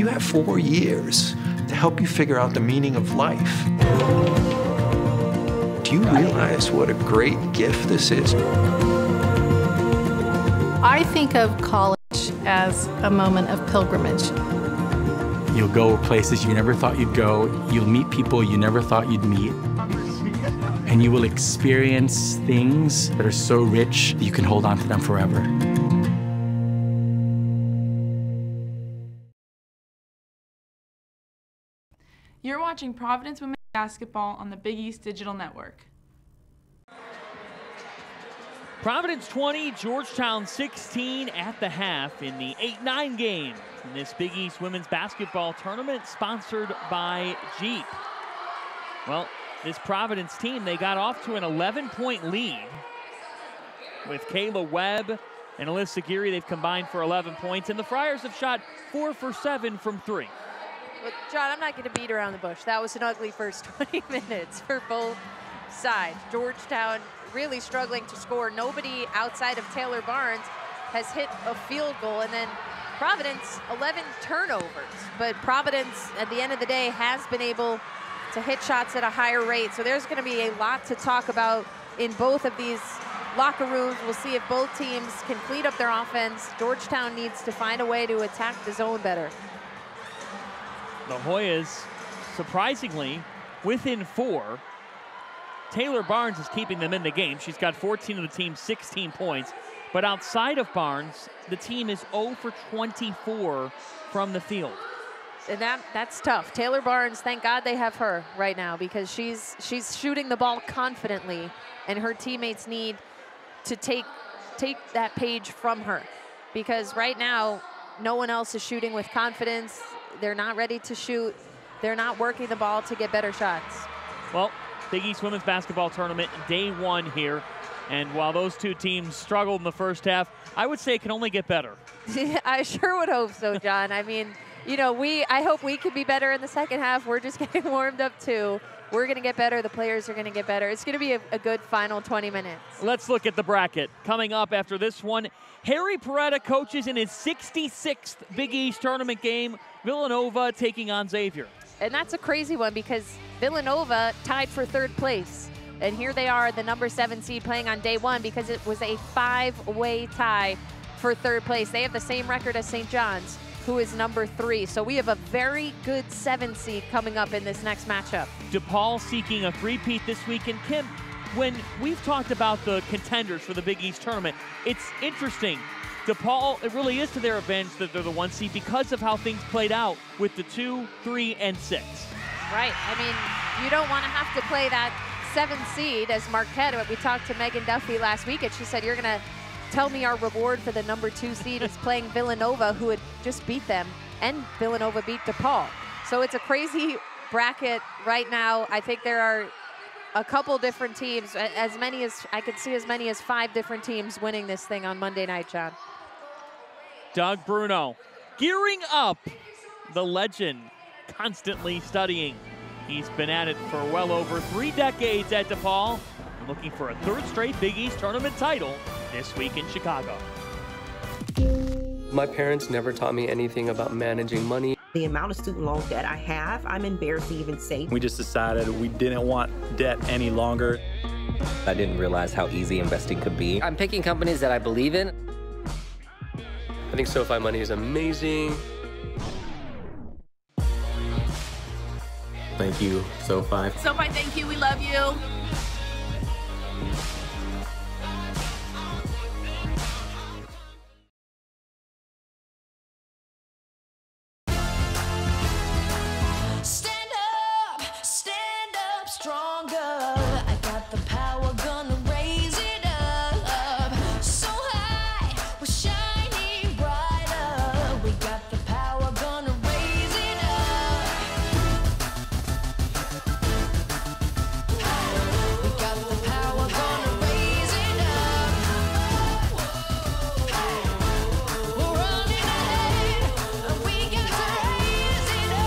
You have four years to help you figure out the meaning of life. Do you realize what a great gift this is? I think of college as a moment of pilgrimage. You'll go places you never thought you'd go. You'll meet people you never thought you'd meet. And you will experience things that are so rich that you can hold on to them forever. You're watching Providence Women's Basketball on the Big East Digital Network. Providence twenty, Georgetown sixteen at the half in the eight nine game in this Big East Women's Basketball Tournament sponsored by Jeep. Well, this Providence team, they got off to an eleven point lead with Kayla Webb and Alyssa Geary. They've combined for eleven points, and the Friars have shot four for seven from three. But John, I'm not going to beat around the bush. That was an ugly first twenty minutes for both sides. Georgetown really struggling to score. Nobody outside of Taylor Barnes has hit a field goal, and then Providence, eleven turnovers. But Providence, at the end of the day, has been able to hit shots at a higher rate. So there's going to be a lot to talk about in both of these locker rooms. We'll see if both teams can clean up their offense. Georgetown needs to find a way to attack the zone better. The Hoyas, surprisingly, within four. Taylor Barnes is keeping them in the game. She's got fourteen of the team's sixteen points. But outside of Barnes, the team is zero for twenty-four from the field. And that that's tough. Taylor Barnes, thank God they have her right now, because she's she's shooting the ball confidently, and her teammates need to take take that page from her, because right now no one else is shooting with confidence. They're not ready to shoot. They're not working the ball to get better shots. Well, Big East Women's Basketball Tournament, day one here. And while those two teams struggled in the first half, I would say it can only get better. I sure would hope so, John. I mean, you know, we I hope we can be better in the second half. We're just getting warmed up too. We're going to get better. The players are going to get better. It's going to be a, a good final twenty minutes. Let's look at the bracket. Coming up after this one, Harry Peretta coaches in his sixty-sixth Big East tournament game. Villanova taking on Xavier. And that's a crazy one, because Villanova tied for third place. And here they are, the number seven seed, playing on day one, because it was a five-way tie for third place. They have the same record as Saint John's, who is number three. So we have a very good seven seed coming up in this next matchup. DePaul seeking a three-peat this week. And Kim, when we've talked about the contenders for the Big East tournament, it's interesting. DePaul, it really is to their advantage that they're the one seed because of how things played out with the two, three, and six. Right. I mean, you don't want to have to play that seven seed as Marquette. We talked to Megan Duffy last week, and she said, you're going to tell me our reward for the number two seed is playing Villanova, who had just beat them, and Villanova beat DePaul. So it's a crazy bracket right now. I think there are a couple different teams, as many as, I could see as many as five different teams winning this thing on Monday night, John. Doug Bruno gearing up, the legend, constantly studying. He's been at it for well over three decades at DePaul, and looking for a third straight Big East tournament title this week in Chicago. My parents never taught me anything about managing money. The amount of student loan debt I have, I'm embarrassed to even say. We just decided we didn't want debt any longer. I didn't realize how easy investing could be. I'm picking companies that I believe in. I think SoFi Money is amazing. Thank you, SoFi. SoFi, thank you. We love you. Stand up, stand up stronger. I got the power, gonna raise it up. So high, we're shining brighter. We got the power, gonna raise it up. We got the power, gonna raise it up. We're running ahead, and we got to raise it up.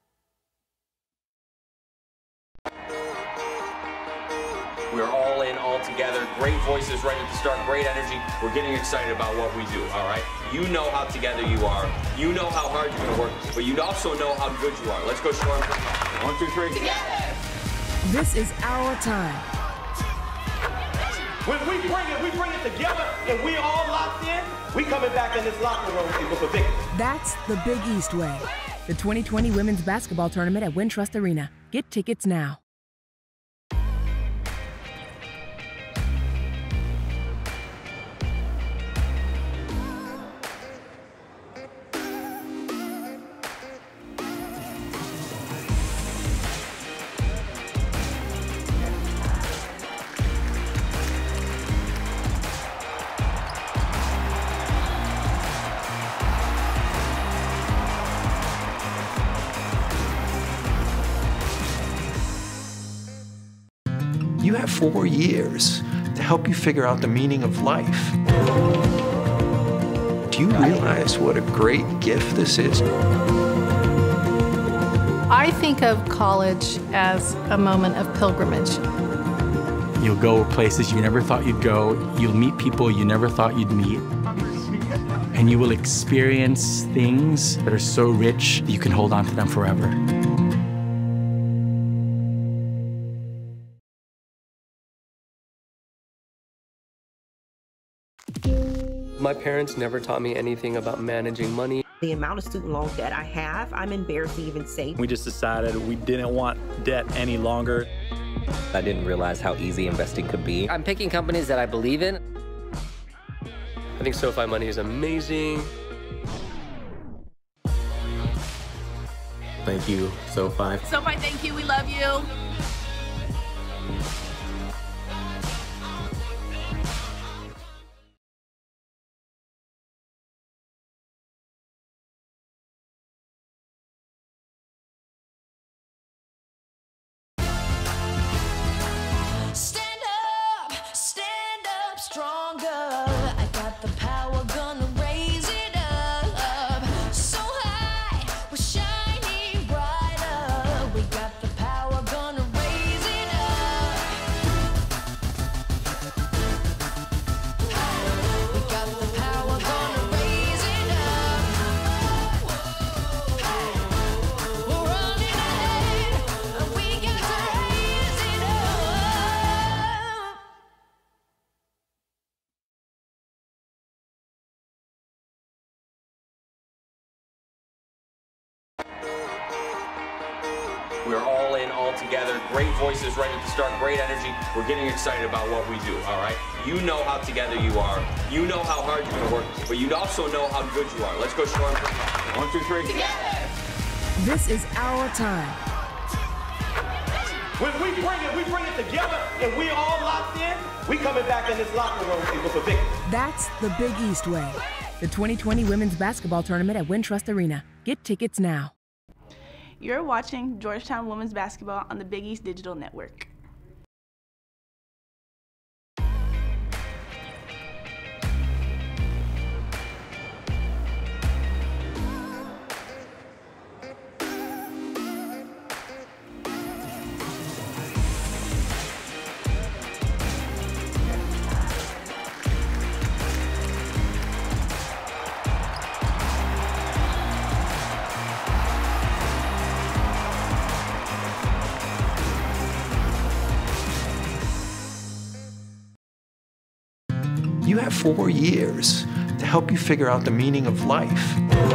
We're all in, all all together. Great voices right at the start, great energy. We're getting excited about what we do, all right? You know how together you are. You know how hard you're gonna work, but you also know how good you are. Let's go show them. One, two, three. Together. This is our time. When we bring it, we bring it together, and we all locked in, we coming back in this locker room with a victory. That's the Big East way. The twenty twenty Women's Basketball Tournament at Wintrust Arena. Get tickets now. You have four years to help you figure out the meaning of life. Do you realize what a great gift this is? I think of college as a moment of pilgrimage. You'll go places you never thought you'd go. You'll meet people you never thought you'd meet. And you will experience things that are so rich that you can hold on to them forever. My parents never taught me anything about managing money. The amount of student loan debt I have, I'm embarrassed to even say. We just decided we didn't want debt any longer. I didn't realize how easy investing could be. I'm picking companies that I believe in. I think SoFi Money is amazing. Thank you, SoFi. SoFi, thank you. We love you. Stand up, stand up stronger. I got the power, gonna raise it up. So high, we're shining brighter. We got the power, gonna raise it up. We got the power, gonna raise it up. We're running ahead, and we got to raise it up. We're all in, all together. Great voices right at the start, great energy. We're getting excited about what we do, all right? You know how together you are. You know how hard you're gonna work, but you also know how good you are. Let's go show them. One, two, three. Together. This is our time. When we bring it, we bring it together, and we all locked in, we coming back in this locker room with a victory. That's the Big East way. The twenty twenty Women's Basketball Tournament at Wintrust Arena. Get tickets now. You're watching Georgetown Women's Basketball on the Big East Digital Network. You have four years to help you figure out the meaning of life.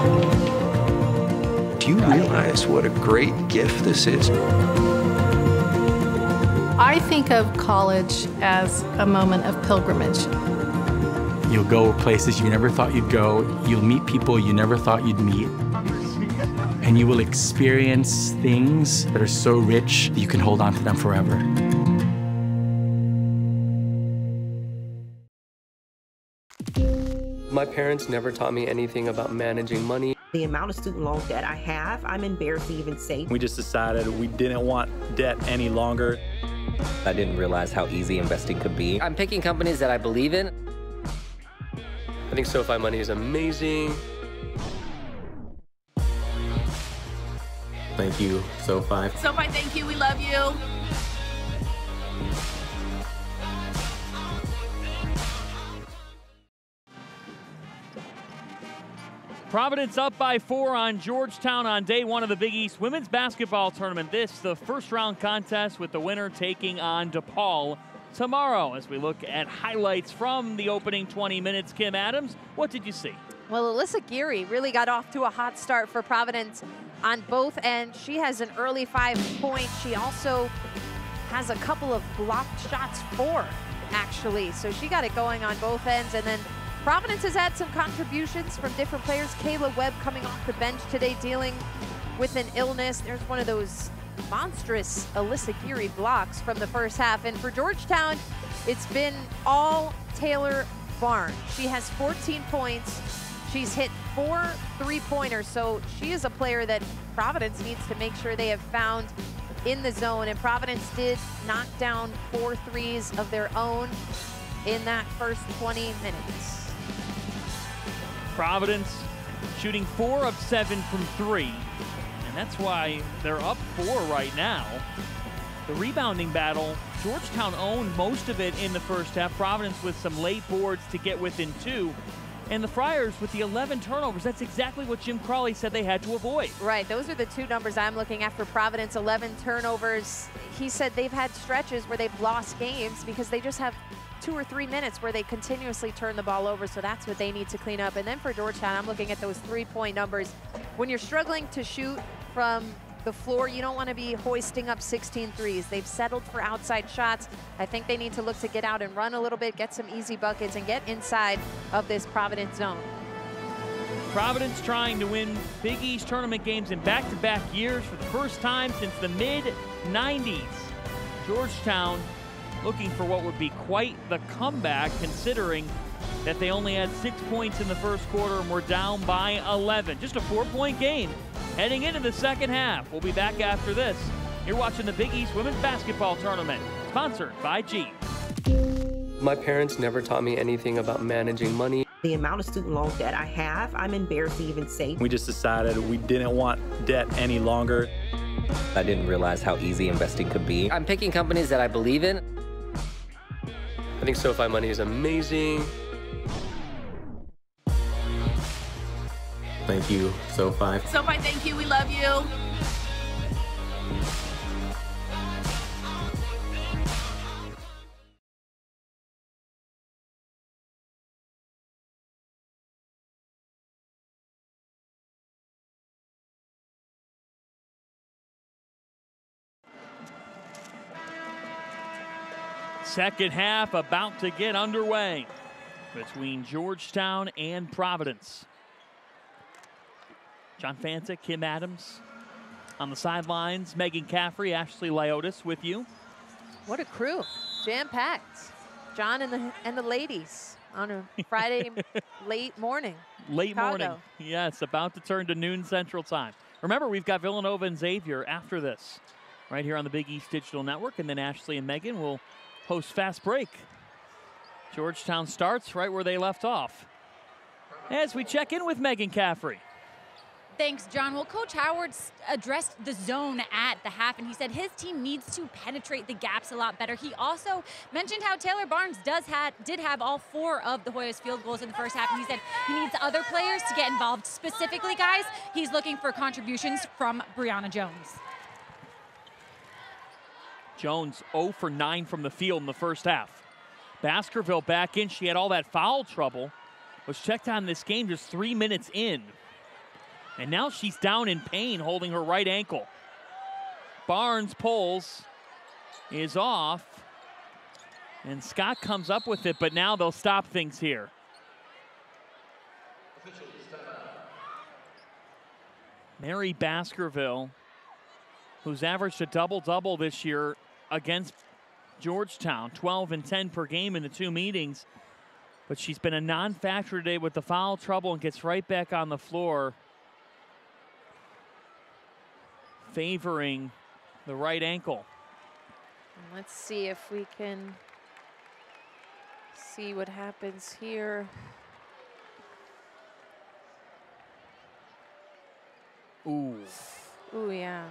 Do you realize what a great gift this is? I think of college as a moment of pilgrimage. You'll go places you never thought you'd go. You'll meet people you never thought you'd meet. And you will experience things that are so rich that you can hold on to them forever. My parents never taught me anything about managing money. The amount of student loan debt I have, I'm embarrassed to even say. We just decided we didn't want debt any longer. I didn't realize how easy investing could be. I'm picking companies that I believe in. I think SoFi Money is amazing. Thank you, SoFi. SoFi, thank you. We love you. Providence up by four on Georgetown on day one of the Big East Women's Basketball Tournament. This, the first round contest with the winner taking on DePaul tomorrow. As we look at highlights from the opening twenty minutes, Kim Adams, what did you see? Well, Alyssa Geary really got off to a hot start for Providence on both ends. She has an early five points. She also has a couple of blocked shots, four actually. So she got it going on both ends. And then Providence has had some contributions from different players. Kayla Webb coming off the bench today dealing with an illness. There's one of those monstrous Alyssa Geary blocks from the first half. And for Georgetown, it's been all Taylor Barnes. She has fourteen points. She's hit four three-pointers, so she is a player that Providence needs to make sure they have found in the zone. And Providence did knock down four threes of their own in that first twenty minutes. Providence shooting four of seven from three, and that's why they're up four right now. The rebounding battle, Georgetown owned most of it in the first half. Providence with some late boards to get within two. And the Friars with the eleven turnovers. That's exactly what Jim Crawley said they had to avoid. Right, those are the two numbers I'm looking at for Providence, eleven turnovers. He said they've had stretches where they've lost games because they just have two or three minutes where they continuously turn the ball over, so that's what they need to clean up. And then for Georgetown, I'm looking at those three-point numbers. When you're struggling to shoot from the floor, you don't want to be hoisting up sixteen threes. They've settled for outside shots. I think they need to look to get out and run a little bit, get some easy buckets, and get inside of this Providence zone. Providence trying to win Big East tournament games in back-to-back years for the first time since the mid nineties. Georgetown looking for what would be quite the comeback, considering that they only had six points in the first quarter and were down by eleven. Just a four-point game heading into the second half. We'll be back after this. You're watching the Big East Women's Basketball Tournament, sponsored by Jeep. My parents never taught me anything about managing money. The amount of student loan debt I have, I'm embarrassed to even say. We just decided we didn't want debt any longer. I didn't realize how easy investing could be. I'm picking companies that I believe in. I think SoFi Money is amazing. Thank you, SoFi. SoFi, thank you. We love you. Second half about to get underway between Georgetown and Providence. John Fanta, Kim Adams on the sidelines. Megan Caffrey, Ashley Liotis with you. What a crew, jam-packed. John and the and the ladies on a Friday late morning. Late Chicago. morning, yes, about to turn to noon Central Time. Remember, we've got Villanova and Xavier after this, right here on the Big East Digital Network, and then Ashley and Megan will host Fast Break. Georgetown starts right where they left off. As we check in with Megan Caffrey. Thanks, John. Well, Coach Howard addressed the zone at the half, and he said his team needs to penetrate the gaps a lot better. He also mentioned how Taylor Barnes does have, did have all four of the Hoyas field goals in the first half, and he said he needs other players to get involved. Specifically, guys, he's looking for contributions from Brianna Jones. Jones zero for nine from the field in the first half. Baskerville back in. She had all that foul trouble. Was checked on this game just three minutes in. And now she's down in pain, holding her right ankle. Barnes pulls, is off. And Scott comes up with it, but now they'll stop things here. Mary Baskerville, who's averaged a double-double this year against Georgetown, twelve and ten per game in the two meetings. But she's been a non-factor today with the foul trouble and gets right back on the floor, favoring the right ankle. And let's see if we can see what happens here. Ooh. Ooh, yeah.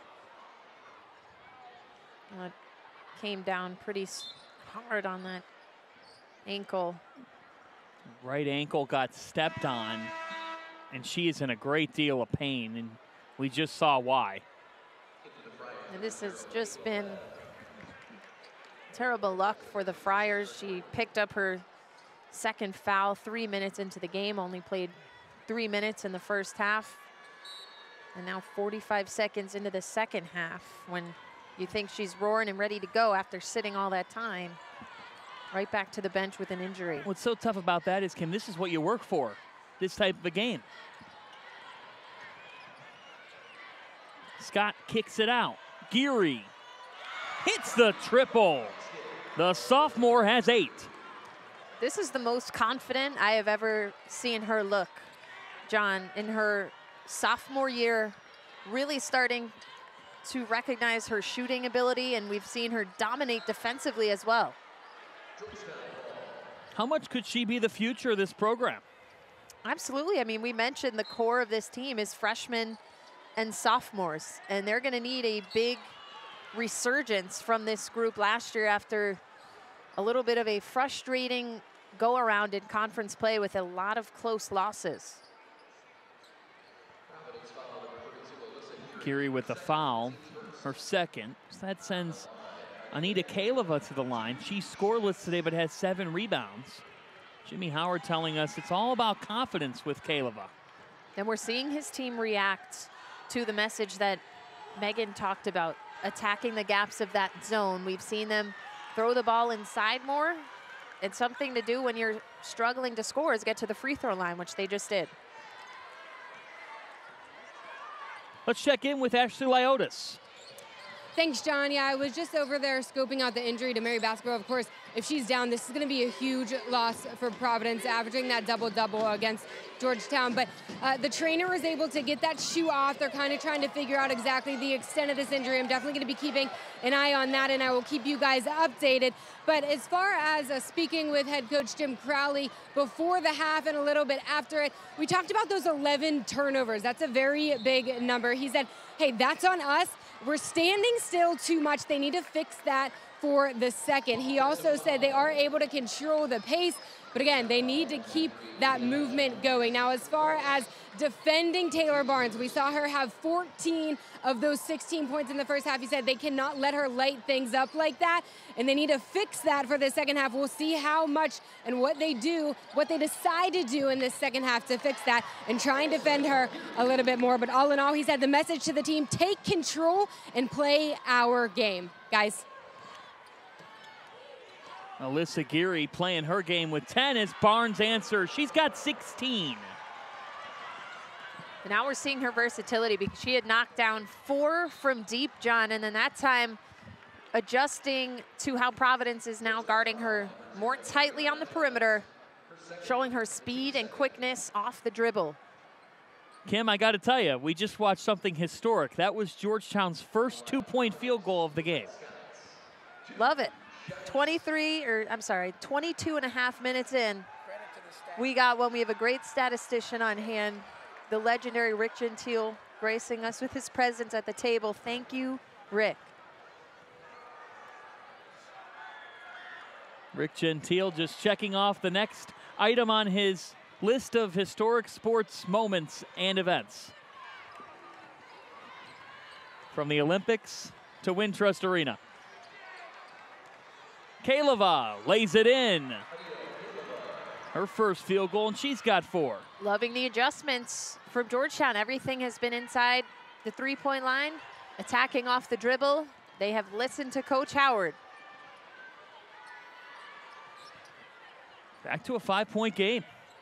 Well, it came down pretty hard on that ankle. Right ankle got stepped on, And she is in a great deal of pain, and we just saw why. And this has just been terrible luck for the Friars. She picked up her second foul three minutes into the game, only played three minutes in the first half. And now forty-five seconds into the second half, when you think she's roaring and ready to go after sitting all that time, right back to the bench with an injury. What's so tough about that is, Kim, this is what you work for, this type of a game. Scott kicks it out. Geary hits the triple. The sophomore has eight. This is the most confident I have ever seen her look, John, in her sophomore year, really starting to recognize her shooting ability, and we've seen her dominate defensively as well. How much could she be the future of this program? Absolutely. I mean, we mentioned the core of this team is freshmen and sophomores, and they're going to need a big resurgence from this group last year after a little bit of a frustrating go-around in conference play with a lot of close losses. Geary with the foul, her second. So that sends Anita Kaleva to the line. She's scoreless today, but has seven rebounds. Jimmy Howard telling us it's all about confidence with Kaleva. And we're seeing his team react to the message that Megan talked about, attacking the gaps of that zone. We've seen them throw the ball inside more. It's something to do when you're struggling to score is get to the free throw line, which they just did. Let's check in with Ashley Lyotis. Thanks, John. Yeah, I was just over there scoping out the injury to Mary Basketball. Of course, if she's down, this is going to be a huge loss for Providence, averaging that double-double against Georgetown. But uh, the trainer was able to get that shoe off. They're kind of trying to figure out exactly the extent of this injury. I'm definitely going to be keeping an eye on that, and I will keep you guys updated. But as far as uh, speaking with head coach Jim Crowley before the half and a little bit after it, we talked about those eleven turnovers. That's a very big number. He said, hey, that's on us. We're standing still too much. They need to fix that for the second. He also said they are able to control the pace, but again, they need to keep that movement going. Now, as far as defending Taylor Barnes, we saw her have fourteen of those sixteen points in the first half. He said they cannot let her light things up like that, and they need to fix that for the second half. We'll see how much and what they do, what they decide to do in this second half to fix that and try and defend her a little bit more. But all in all, he said the message to the team, take control and play our game. Guys. Alyssa Geary playing her game with ten as Barnes answers. She's got sixteen. And now we're seeing her versatility because she had knocked down four from deep, John, and then that time adjusting to how Providence is now guarding her more tightly on the perimeter, showing her speed and quickness off the dribble. Kim, I got to tell you, we just watched something historic. That was Georgetown's first two-point field goal of the game. Love it. twenty-three, or I'm sorry, twenty-two and a half minutes in, we got one. We have a great statistician on hand, the legendary Rick Gentile, gracing us with his presence at the table. Thank you, Rick. Rick Gentile just checking off the next item on his list of historic sports moments and events. From the Olympics to Wintrust Arena. Kaleva lays it in. Her first field goal, and she's got four. Loving the adjustments from Georgetown. Everything has been inside the three-point line, attacking off the dribble. They have listened to Coach Howard. Back to a five-point game.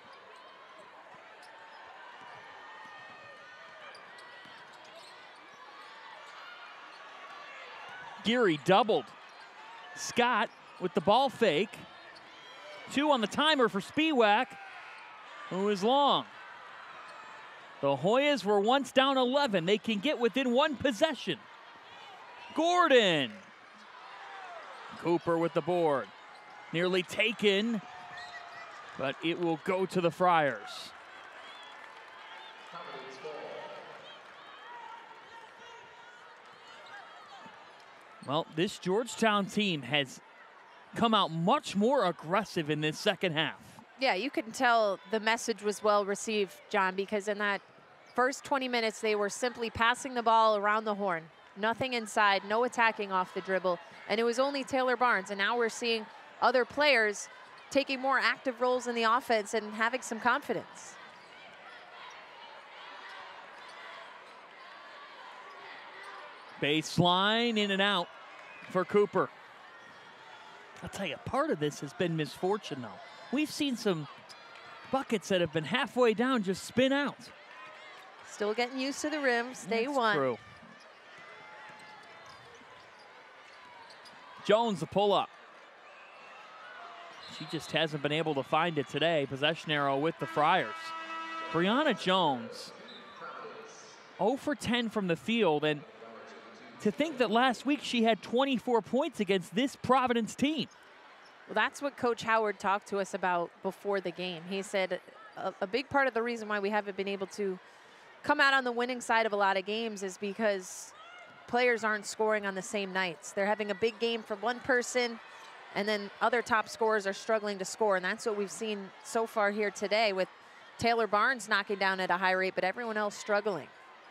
Geary doubled. Scott with the ball fake. Two on the timer for Spiewak, who is long. The Hoyas were once down eleven. They can get within one possession. Gordon. Cooper with the board. Nearly taken, but it will go to the Friars. Well, this Georgetown team has come out much more aggressive in this second half. Yeah, you can tell the message was well received, John, because in that first twenty minutes, they were simply passing the ball around the horn. Nothing inside, no attacking off the dribble, and it was only Taylor Barnes. And now we're seeing other players taking more active roles in the offense and having some confidence. Baseline, in and out for Cooper. I'll tell you, part of this has been misfortune, though. We've seen some buckets that have been halfway down just spin out. Still getting used to the rims, day That's one. True. Jones, the pull-up. She just hasn't been able to find it today. Possession arrow with the Friars. Brianna Jones, zero for ten from the field, and to think that last week she had twenty-four points against this Providence team. Well, that's what Coach Howard talked to us about before the game. He said a, a big part of the reason why we haven't been able to come out on the winning side of a lot of games is because players aren't scoring on the same nights. They're having a big game for one person, and then other top scorers are struggling to score, and that's what we've seen so far here today with Taylor Barnes knocking down at a high rate, but everyone else struggling.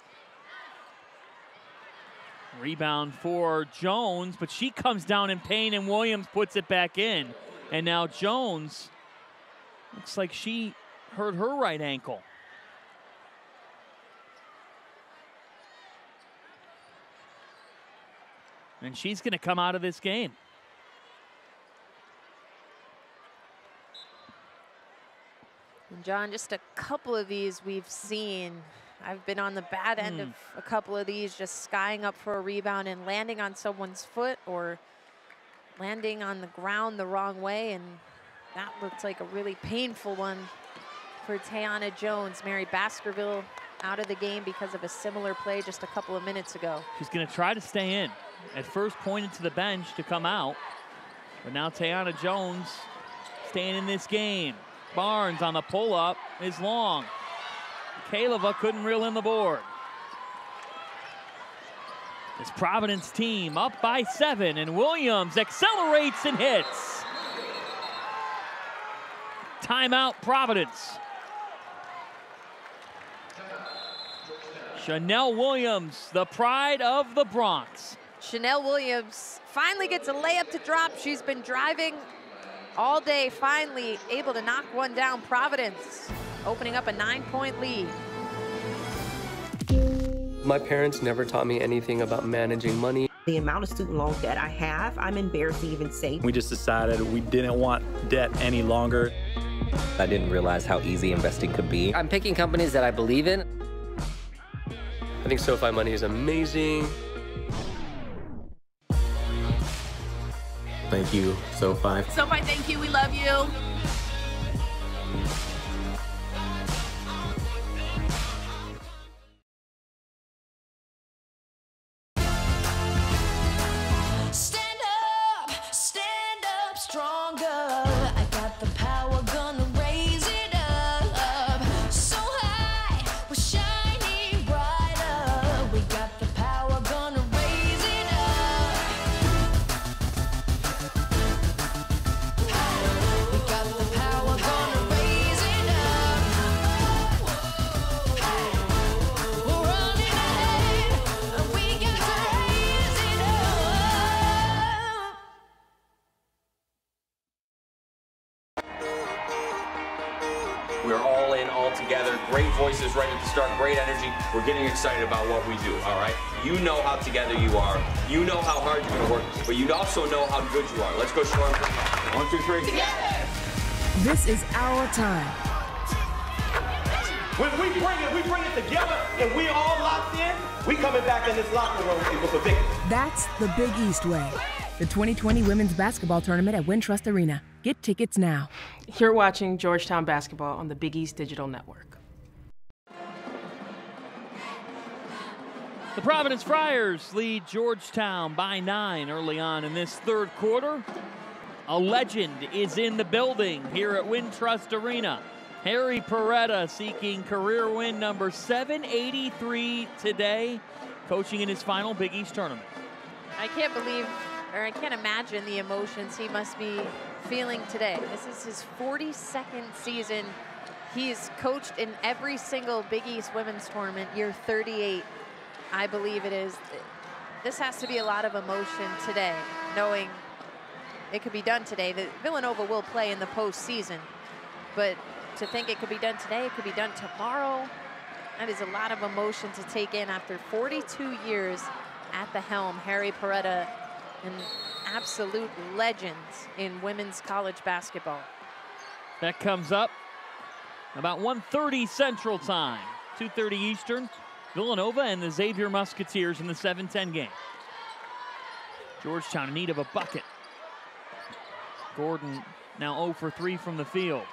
Rebound for Jones, but she comes down in pain, and Williams puts it back in. And now Jones, looks like she hurt her right ankle. And she's going to come out of this game. And John, just a couple of these we've seen. I've been on the bad end mm. of a couple of these, just skying up for a rebound and landing on someone's foot or landing on the ground the wrong way. And that looked like a really painful one for Tayana Jones. Mary Baskerville out of the game because of a similar play just a couple of minutes ago. She's going to try to stay in. At first pointed to the bench to come out, but now Tayana Jones staying in this game. Barnes on the pull-up is long. Kaleva couldn't reel in the board. This Providence team up by seven, and Williams accelerates and hits. Timeout, Providence. Chanel Williams, the pride of the Bronx. Chanel Williams finally gets a layup to drop. She's been driving all day, finally able to knock one down. Providence opening up a nine-point lead. My parents never taught me anything about managing money. The amount of student loan debt I have, I'm embarrassed to even say. We just decided we didn't want debt any longer. I didn't realize how easy investing could be. I'm picking companies that I believe in. I think SoFi Money is amazing. Thank you, SoFi. SoFi, thank you. We love you. Stand up, stand up stronger. I got the power, gonna raise it up. So high, we're shining brighter. We got the power, gonna raise it up. We got the power, gonna raise it up. We're running ahead, and we got to raise it up. We're all in, all together. Great voices ready to start, great energy. We're getting excited about what we do, all right? You know how together you are. You know how hard you're going to work, but you also know how good you are. Let's go, Storm. One, two, three. Together! This is our time. When we bring it, we bring it together, and we all locked in, we coming back in this locker room with a victory. That's the Big East way. The twenty twenty Women's Basketball Tournament at Wintrust Arena. Get tickets now. You're watching Georgetown basketball on the Big East Digital Network. The Providence Friars lead Georgetown by nine early on in this third quarter. A legend is in the building here at Wintrust Arena. Harry Peretta seeking career win number seven eighty-three today, coaching in his final Big East tournament. I can't believe or I can't imagine the emotions he must be feeling today. This is his forty-second season. He's coached in every single Big East women's tournament, year thirty-eight, I believe it is. This has to be a lot of emotion today, knowing it could be done today. That Villanova will play in the postseason, but to think it could be done today, it could be done tomorrow, that is a lot of emotion to take in after forty-two years at the helm. Harry Perretta, an absolute legend in women's college basketball. That comes up about one thirty Central Time, two thirty Eastern. Villanova and the Xavier Musketeers in the seven ten game. Georgetown in need of a bucket. Gordon now zero for three from the field.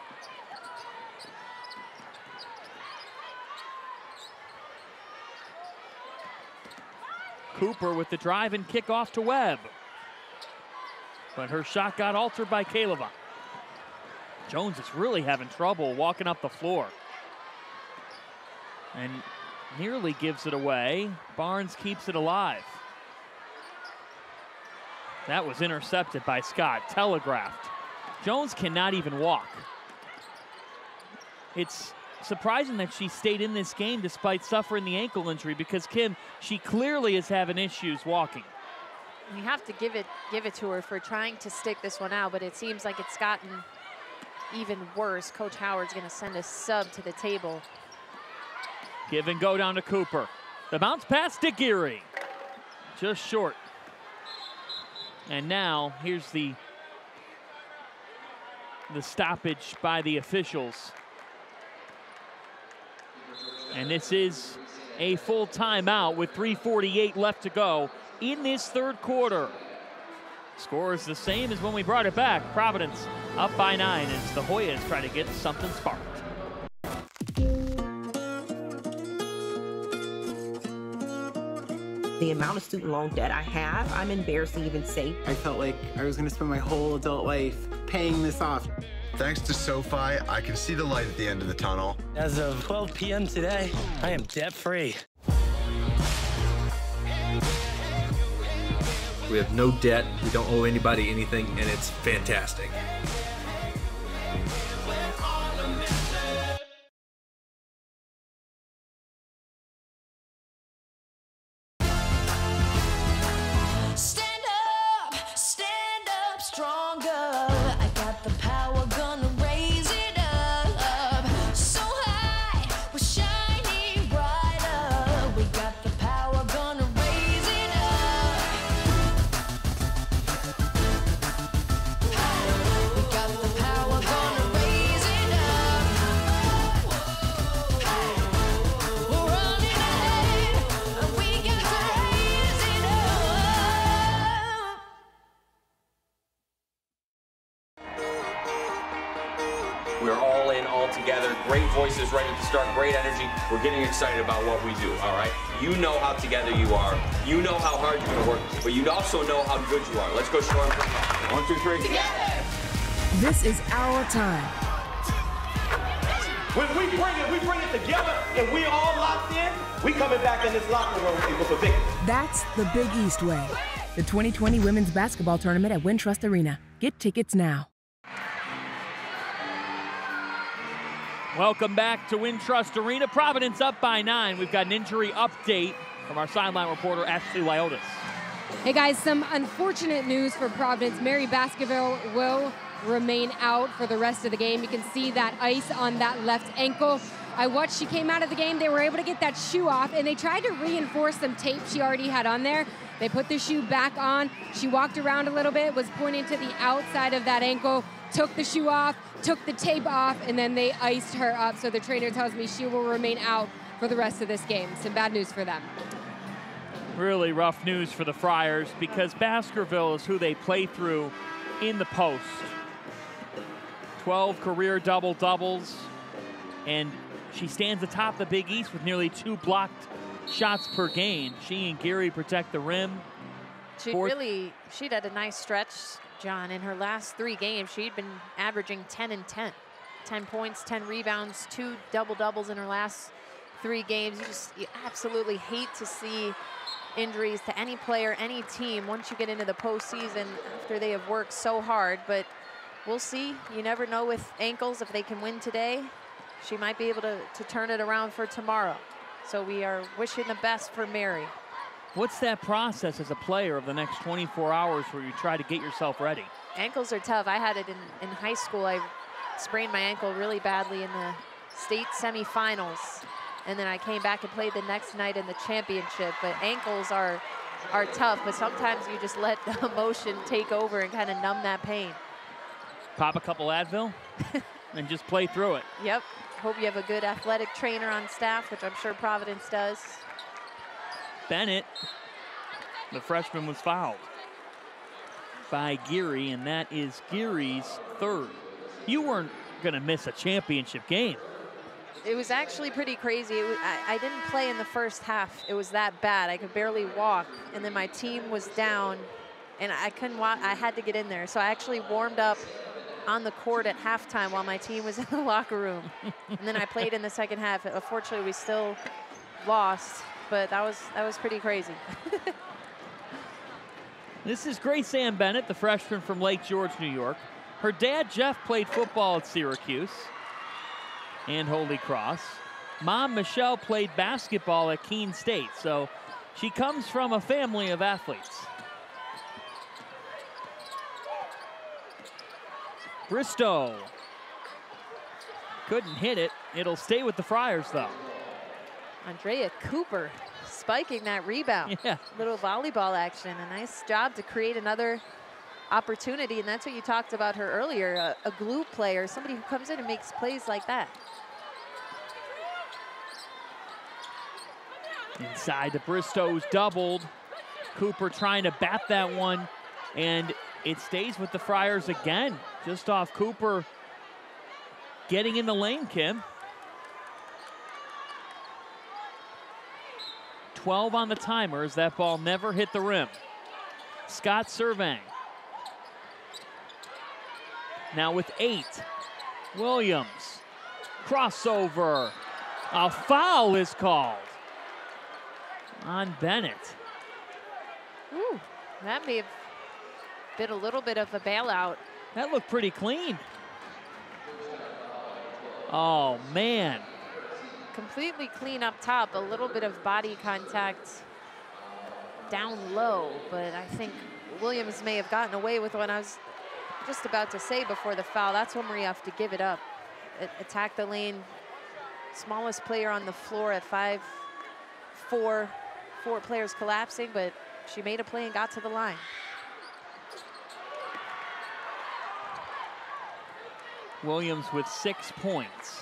Cooper with the drive and kickoff to Webb. But her shot got altered by Kaleva. Jones is really having trouble walking up the floor. And nearly gives it away. Barnes keeps it alive. That was intercepted by Scott, telegraphed. Jones cannot even walk. It's surprising that she stayed in this game despite suffering the ankle injury, because Kim, she clearly is having issues walking. You have to give it give it to her for trying to stick this one out, but it seems like it's gotten even worse. Coach Howard's gonna send a sub to the table. Give and go down to Cooper. The bounce pass to Geary. Just short. And now here's the, the stoppage by the officials. And this is a full timeout with three forty-eight left to go in this third quarter. Score is the same as when we brought it back. Providence up by nine as the Hoyas try to get something sparked. The amount of student loan debt I have, I'm embarrassed to even say. I felt like I was gonna spend my whole adult life paying this off. Thanks to SoFi, I can see the light at the end of the tunnel. As of twelve p m today, I am debt-free. We have no debt, we don't owe anybody anything, and it's fantastic. Stand up, stand up stronger. I got the power, gonna raise it up. So high, we're shining brighter. We got the power, gonna raise it up. We got the power, gonna raise it up. We're running ahead, and we got to raise it up. We're all in, all together. Great voices ready to start, great energy. We're getting excited about what we do, all right? You know how together you are. You know how hard you're going to work, but you also know how good you are. Let's go, Storm. One, two, three. Together! This is our time. When we bring it, we bring it together, and we all locked in, we coming back in this locker room with a victory. That's the Big East way. The twenty twenty Women's Basketball Tournament at Wintrust Arena. Get tickets now. Welcome back to Wintrust Arena. Providence up by nine. We've got an injury update from our sideline reporter, Ashley Lyotis. Hey guys, some unfortunate news for Providence. Mary Baskerville will remain out for the rest of the game. You can see that ice on that left ankle. I watched, she came out of the game. They were able to get that shoe off, and they tried to reinforce some tape she already had on there. They put the shoe back on. She walked around a little bit, was pointing to the outside of that ankle, took the shoe off, took the tape off, and then they iced her up. So the trainer tells me she will remain out for the rest of this game. Some bad news for them. Really rough news for the Friars, because Baskerville is who they play through in the post. twelve career double-doubles, and she stands atop the Big East with nearly two blocked shots per game. She and Geary protect the rim. She really, she'd had a nice stretch, John. In her last three games, she'd been averaging ten and ten. ten points, ten rebounds, two double-doubles in her last three games. You just you absolutely hate to see injuries to any player, any team once you get into the postseason after they have worked so hard. But we'll see. You never know with ankles. If they can win today, she might be able to, to turn it around for tomorrow. So we are wishing the best for Mary. What's that process as a player of the next twenty-four hours where you try to get yourself ready? Ankles are tough. I had it in, in high school. I sprained my ankle really badly in the state semifinals. And then I came back and played the next night in the championship. But ankles are, are tough, but sometimes you just let the emotion take over and kind of numb that pain. Pop a couple Advil and just play through it. Yep. Hope you have a good athletic trainer on staff, which I'm sure Providence does. Bennett, the freshman, was fouled by Geary, and that is Geary's third. You weren't going to miss a championship game. It was actually pretty crazy. It was, I, I didn't play in the first half. It was that bad. I could barely walk, and then my team was down, and I couldn't walk. I had to get in there. So I actually warmed up on the court at halftime while my team was in the locker room. And then I played in the second half. Unfortunately, we still lost, but that was, that was pretty crazy. This is Grace Ann Bennett, the freshman from Lake George, New York. Her dad, Jeff, played football at Syracuse and Holy Cross. Mom, Michelle, played basketball at Keene State, so she comes from a family of athletes. Bristow couldn't hit it. It'll stay with the Friars, though. Andrea Cooper spiking that rebound. Yeah. Little volleyball action. A nice job to create another opportunity, and that's what you talked about her earlier, a, a glue player, somebody who comes in and makes plays like that. Inside to Bristow's doubled. Cooper trying to bat that one, and it stays with the Friars again. Just off Cooper getting in the lane, Kim. twelve on the timer as that ball never hit the rim. Scott surveying. Now with eight. Williams. Crossover. A foul is called on Bennett. Ooh, that may have been a little bit of a bailout. That looked pretty clean. Oh, man. Completely clean up top, a little bit of body contact down low, but I think Williams may have gotten away with what I was just about to say before the foul. That's when we have to give it up. It, attack the lane. Smallest player on the floor at five four, four players collapsing, but she made a play and got to the line. Williams with six points.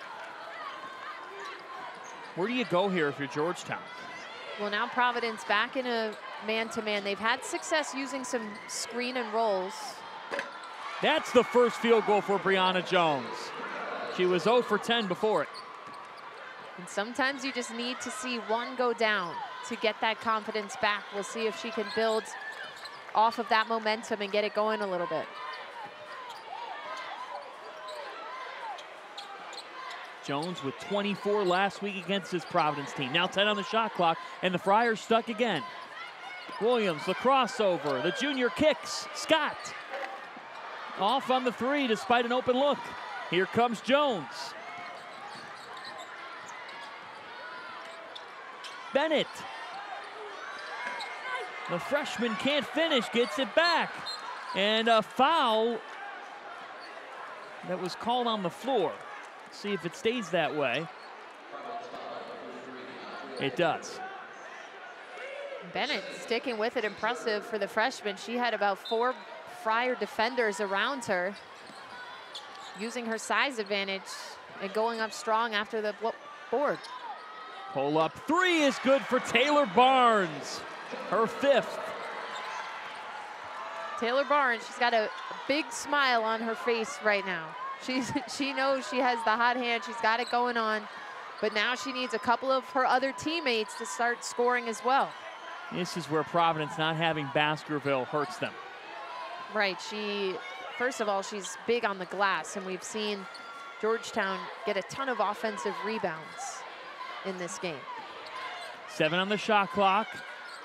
Where do you go here if you're Georgetown? Well, now Providence back in a man-to-man. They've had success using some screen and rolls. That's the first field goal for Brianna Jones. She was zero for ten before it. And sometimes you just need to see one go down to get that confidence back. We'll see if she can build off of that momentum and get it going a little bit. Jones with twenty-four last week against this Providence team. Now ten on the shot clock, and the Friars stuck again. Williams, the crossover, the junior kicks. Scott off on the three despite an open look. Here comes Jones. Bennett. The freshman can't finish, gets it back. And a foul that was called on the floor. See if it stays that way. It does. Bennett sticking with it, impressive for the freshman. She had about four Friar defenders around her, using her size advantage and going up strong after the board. Pull up three is good for Taylor Barnes, her fifth. Taylor Barnes, she's got a big smile on her face right now. She's, she knows she has the hot hand. She's got it going on. But now she needs a couple of her other teammates to start scoring as well. This is where Providence not having Baskerville hurts them. Right. She, first of all, she's big on the glass. And we've seen Georgetown get a ton of offensive rebounds in this game. Seven on the shot clock.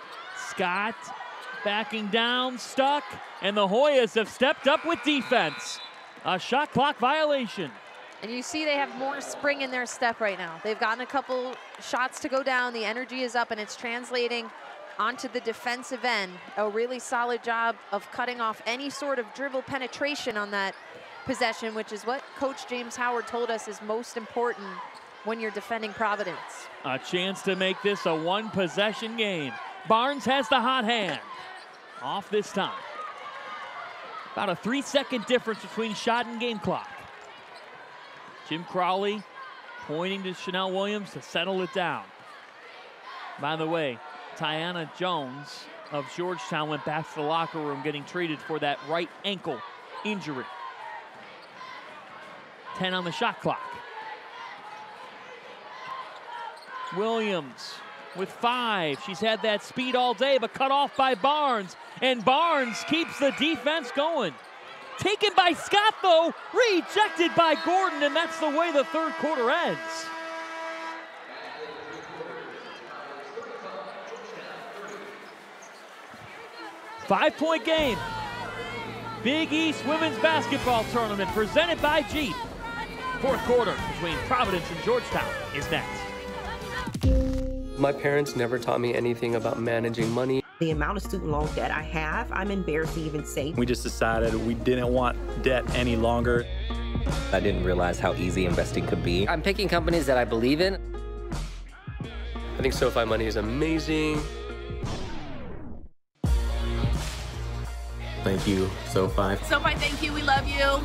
Scott backing down, stuck, and the Hoyas have stepped up with defense. A shot clock violation. And you see they have more spring in their step right now. They've gotten a couple shots to go down. The energy is up, and it's translating onto the defensive end. A really solid job of cutting off any sort of dribble penetration on that possession, which is what Coach James Howard told us is most important when you're defending Providence. A chance to make this a one-possession game. Barnes has the hot hand. Off this time. About a three-second difference between shot and game clock. Jim Crowley pointing to Chanel Williams to settle it down. By the way, Tiana Jones of Georgetown went back to the locker room getting treated for that right ankle injury. ten on the shot clock. Williams with five. She's had that speed all day, but cut off by Barnes. And Barnes keeps the defense going. Taken by Scott, though, rejected by Gordon, and that's the way the third quarter ends. Five-point game. Big East Women's Basketball Tournament presented by Jeep. Fourth quarter between Providence and Georgetown is next. My parents never taught me anything about managing money. The amount of student loan debt I have, I'm embarrassed to even say. We just decided we didn't want debt any longer. I didn't realize how easy investing could be. I'm picking companies that I believe in. I think SoFi Money is amazing. Thank you, SoFi. SoFi, thank you. We love you.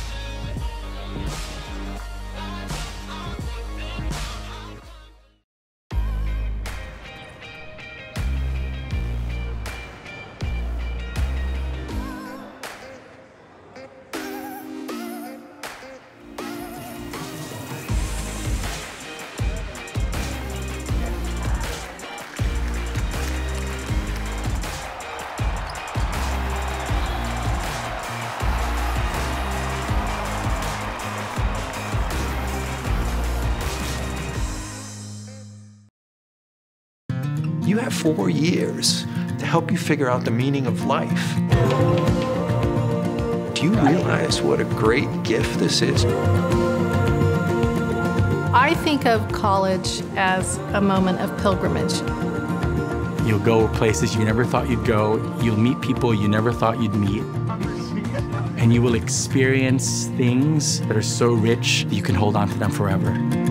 You have four years to help you figure out the meaning of life. Do you realize what a great gift this is? I think of college as a moment of pilgrimage. You'll go places you never thought you'd go. You'll meet people you never thought you'd meet. And you will experience things that are so rich that you can hold on to them forever.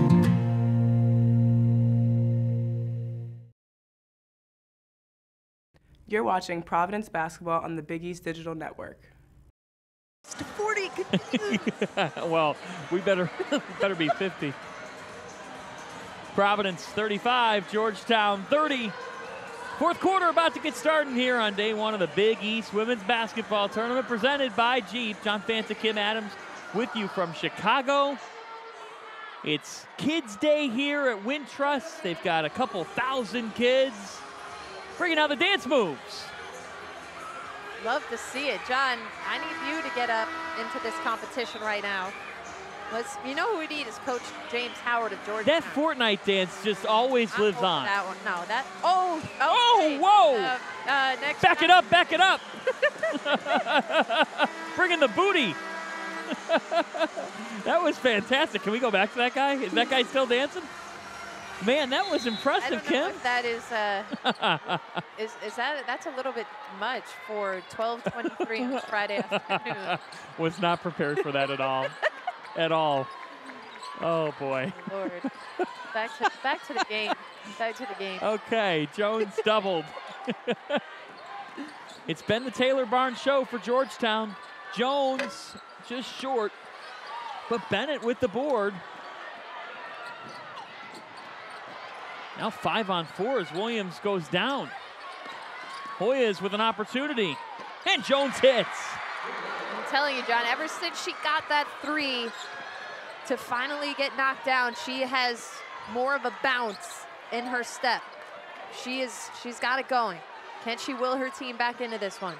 You're watching Providence basketball on the Big East Digital Network. forty. Well, we better better be fifty. Providence thirty-five, Georgetown thirty. Fourth quarter about to get started here on day one of the Big East Women's Basketball Tournament presented by Jeep. John Fanta, Kim Adams with you from Chicago. It's Kids Day here at Wintrust. They've got a couple thousand kids bringing out the dance moves. Love to see it. John, I need you to get up into this competition right now. Let's, you know who we need is Coach James Howard of Georgetown. That Fortnite dance just always I'm lives on. That one. No, that, oh, Oh, okay. whoa. Uh, uh, next back time. it up, back it up. Bringing the booty. That was fantastic. Can we go back to that guy? Is that guy still dancing? Man, that was impressive, I don't know Kim. if that is, uh, is, is that, that's a little bit much for twelve twenty-three on Friday afternoon. Was not prepared for that at all. At all. Oh, boy. Lord. Back to, back to the game. Back to the game. Okay, Jones doubled. It's been the Taylor Barnes show for Georgetown. Jones just short, but Bennett with the board. Now five on four as Williams goes down. Hoyas with an opportunity, and Jones hits. I'm telling you, John, ever since she got that three to finally get knocked down, she has more of a bounce in her step. She is, she's got it going. Can she will her team back into this one?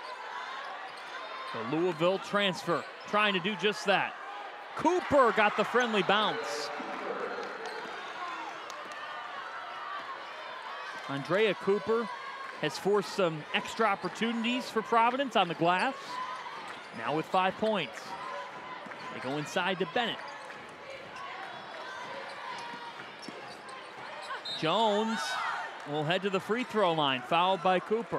The Louisville transfer, trying to do just that. Cooper got the friendly bounce. Andrea Cooper has forced some extra opportunities for Providence on the glass. Now with five points. They go inside to Bennett. Jones will head to the free throw line, fouled by Cooper.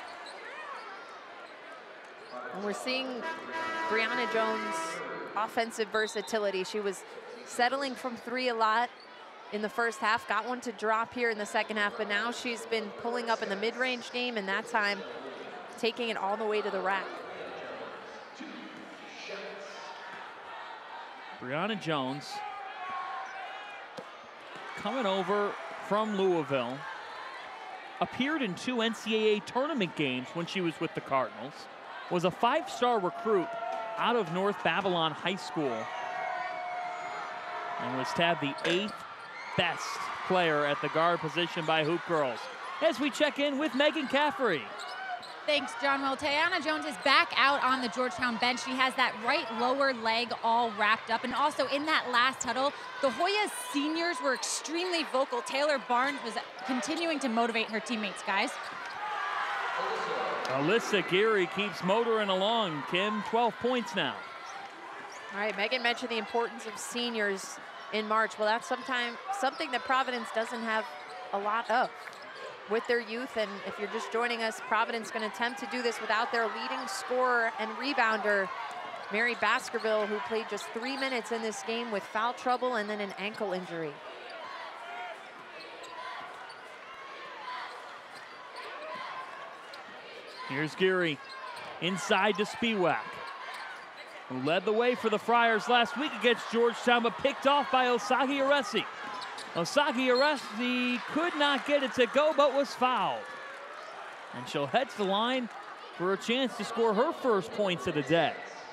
And we're seeing Brianna Jones' offensive versatility. She was settling from three a lot in the first half, got one to drop here in the second half, but now she's been pulling up in the mid-range game, and that time taking it all the way to the rack. Brianna Jones coming over from Louisville, appeared in two N C double A tournament games when she was with the Cardinals, was a five-star recruit out of North Babylon High School, and was tabbed the eighth best player at the guard position by Hoop Girls. As we check in with Megan Caffrey. Thanks, John. Well, Tiana Jones is back out on the Georgetown bench. She has that right lower leg all wrapped up. And also in that last huddle, the Hoyas seniors were extremely vocal. Taylor Barnes was continuing to motivate her teammates, guys. Alyssa Geary keeps motoring along. Kim, twelve points now. All right, Megan mentioned the importance of seniors in March. Well, that's sometime, something that Providence doesn't have a lot of with their youth. And if you're just joining us, Providence going to attempt to do this without their leading scorer and rebounder, Mary Baskerville, who played just three minutes in this game with foul trouble and then an ankle injury. Here's Geary inside to Spiewak, who led the way for the Friars last week against Georgetown, but picked off by Osagi Aresi. Osagi Aresi could not get it to go, but was fouled. And she'll head to the line for a chance to score her first points of the day.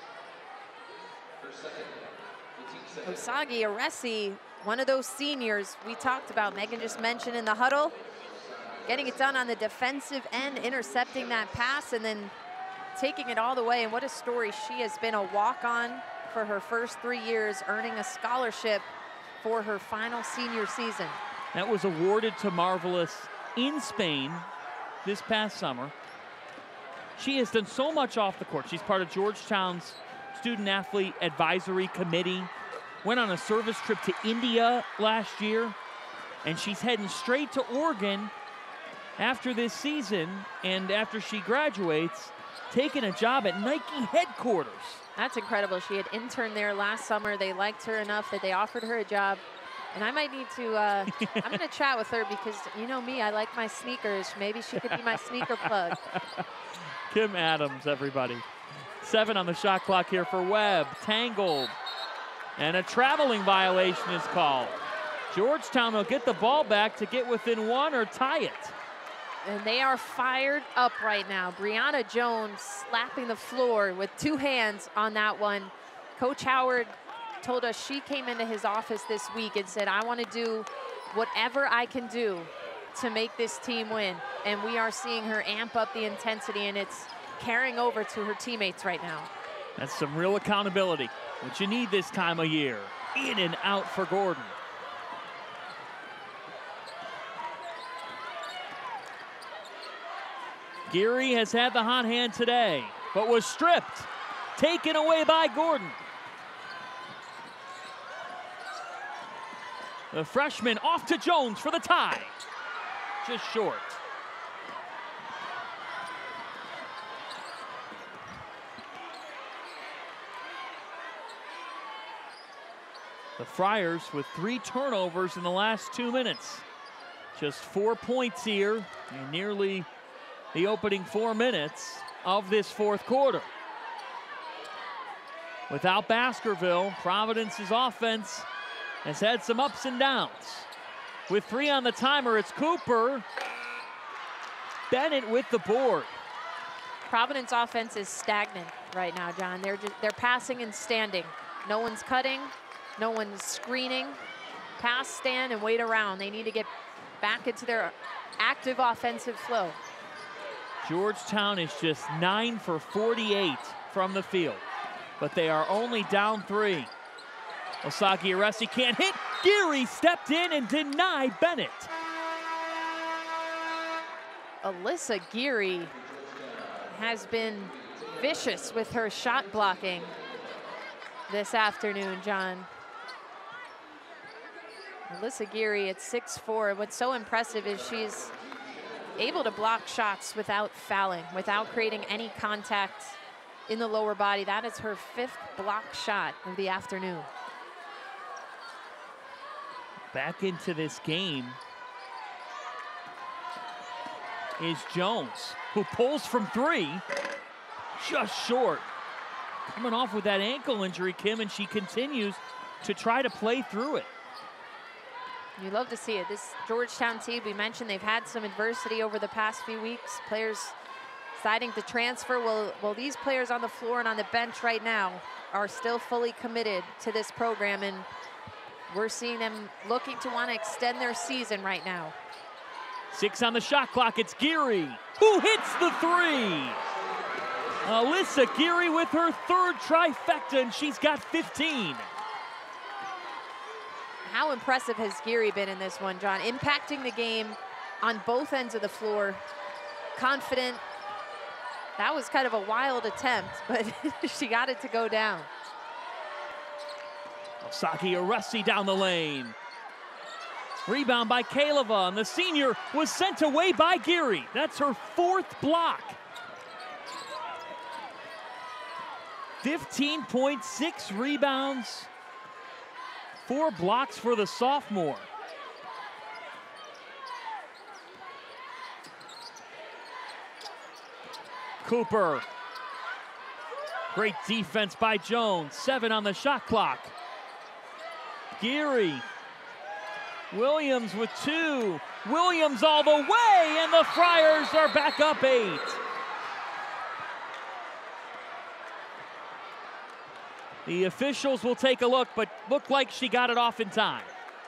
Osagi Aresi, one of those seniors we talked about, Megan just mentioned in the huddle, getting it done on the defensive end, intercepting that pass, and then taking it all the way. And what a story. She has been a walk-on for her first three years, earning a scholarship for her final senior season. That was awarded to Marvelous in Spain this past summer. She has done so much off the court. She's part of Georgetown's Student Athlete Advisory Committee, went on a service trip to India last year, and she's heading straight to Oregon after this season, and after she graduates, taking a job at Nike headquarters. That's incredible. She had interned there last summer. They liked her enough that they offered her a job. And I might need to, uh, I'm going to chat with her because, you know me, I like my sneakers. Maybe she could be my sneaker plug. Kim Adams, everybody. Seven on the shot clock here for Webb. Tangled. And a traveling violation is called. Georgetown will get the ball back to get within one or tie it. And they are fired up right now. Brianna Jones slapping the floor with two hands on that one. Coach Howard told us she came into his office this week and said, I want to do whatever I can do to make this team win. And we are seeing her amp up the intensity, and it's carrying over to her teammates right now. That's some real accountability, which you need this time of year. In and out for Gordon. Geary has had the hot hand today, but was stripped, taken away by Gordon. The freshman off to Jones for the tie. Just short. The Friars with three turnovers in the last two minutes. Just four points here in nearly the opening four minutes of this fourth quarter. Without Baskerville, Providence's offense has had some ups and downs. With three on the timer, it's Cooper. Bennett with the board. Providence offense is stagnant right now, John. They're just, they're passing and standing. No one's cutting, no one's screening. Pass, stand, and wait around. They need to get back into their active offensive flow. Georgetown is just nine for forty-eight from the field, but they are only down three. Osagi Aresi can't hit. Geary stepped in and denied Bennett. Alyssa Geary has been vicious with her shot blocking this afternoon, John. Alyssa Geary at six four. What's so impressive is she's able to block shots without fouling, without creating any contact in the lower body. That is her fifth block shot of the afternoon. Back into this game is Jones, who pulls from three, just short. Coming off with that ankle injury, Kim, and she continues to try to play through it. You love to see it. This Georgetown team, we mentioned they've had some adversity over the past few weeks. Players deciding to transfer. Well, well, these players on the floor and on the bench right now are still fully committed to this program, and we're seeing them looking to want to extend their season right now. Six on the shot clock. It's Geary who hits the three. Alyssa Geary with her third trifecta, and she's got fifteen. How impressive has Geary been in this one, John? Impacting the game on both ends of the floor. Confident. That was kind of a wild attempt, but she got it to go down. Saki Aresi down the lane. Rebound by Kaleva, and the senior was sent away by Geary. That's her fourth block. fifteen point six rebounds. Four blocks for the sophomore. Cooper. Great defense by Jones. Seven on the shot clock. Geary. Williams with two. Williams all the way, and the Friars are back up eight. The officials will take a look, but looked like she got it off in time.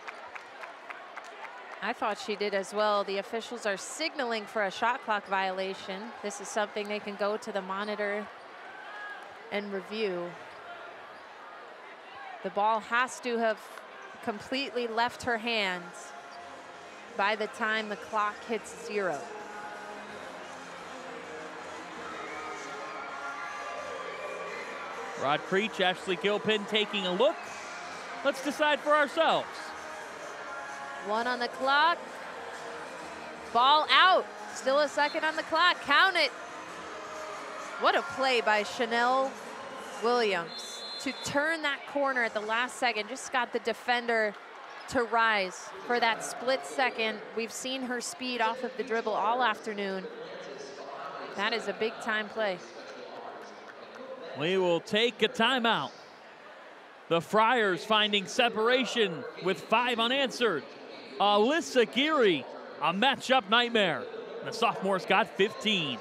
I thought she did as well. The officials are signaling for a shot clock violation. This is something they can go to the monitor and review. The ball has to have completely left her hands by the time the clock hits zero. Rod Creech, Ashley Gilpin taking a look. Let's decide for ourselves. One on the clock. Ball out. Still a second on the clock. Count it. What a play by Chanel Williams to turn that corner at the last second. Just got the defender to rise for that split second. We've seen her speed off of the dribble all afternoon. That is a big time play. We will take a timeout. The Friars finding separation with five unanswered. Alyssa Geary, a matchup nightmare. The sophomore's got fifteen.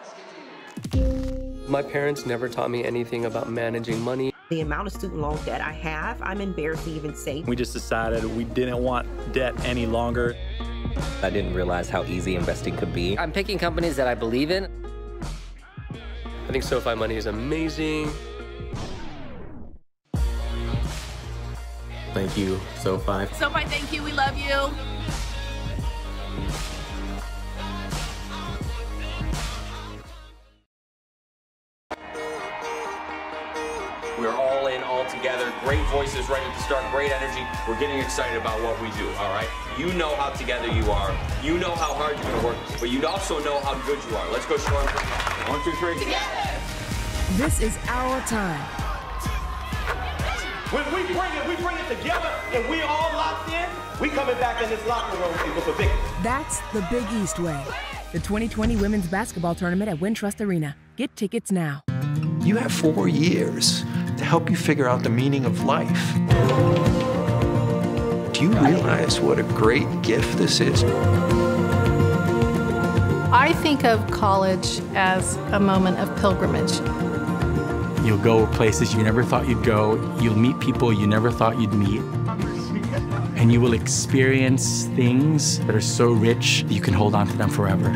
My parents never taught me anything about managing money. The amount of student loan debt I have, I'm embarrassed to even say. We just decided we didn't want debt any longer. I didn't realize how easy investing could be. I'm picking companies that I believe in. I think SoFi Money is amazing. Thank you, SoFi. SoFi, thank you. We love you. We're all in, all together. Great voices right at the start, great energy. We're getting excited about what we do, all right? You know how together you are. You know how hard you're gonna work, but you also know how good you are. Let's go show them. One, two, three. Together. This is our time. When we bring it, we bring it together, and we all locked in, we coming back in this locker room with a victory. That's the Big East way. The twenty twenty Women's Basketball Tournament at Wintrust Arena. Get tickets now. You have four years to help you figure out the meaning of life. Do you realize what a great gift this is? I think of college as a moment of pilgrimage. You'll go places you never thought you'd go. You'll meet people you never thought you'd meet. And you will experience things that are so rich that you can hold on to them forever.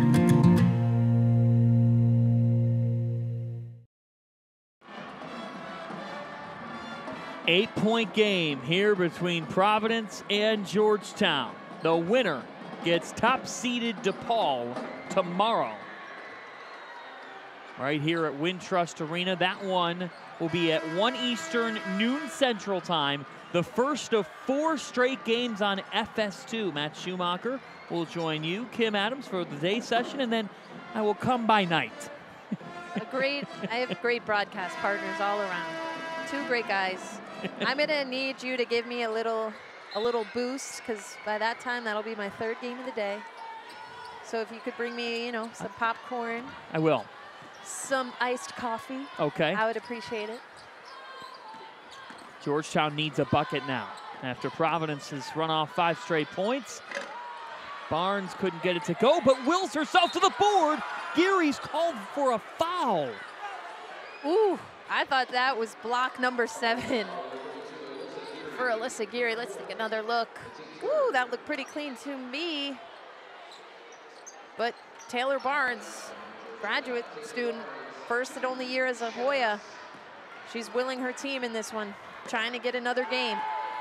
Eight-point game here between Providence and Georgetown. The winner gets top-seeded DePaul tomorrow. Right here at Wintrust Arena. That one will be at one Eastern, noon Central Time. The first of four straight games on F S two. Matt Schumacher will join you, Kim Adams, for the day session, and then I will come by night. A great, I have great broadcast partners all around. Two great guys. I'm gonna need you to give me a little, a little boost, because by that time that'll be my third game of the day. So if you could bring me, you know, some popcorn. I will. Some iced coffee. Okay. I would appreciate it. Georgetown needs a bucket now. After Providence has run off five straight points. Barnes couldn't get it to go, but wills herself to the board. Geary's called for a foul. Ooh, I thought that was block number seven for Alyssa Geary. Let's take another look. Ooh, that looked pretty clean to me. But Taylor Barnes, graduate student, first and only year as a Hoya. She's willing her team in this one, trying to get another game.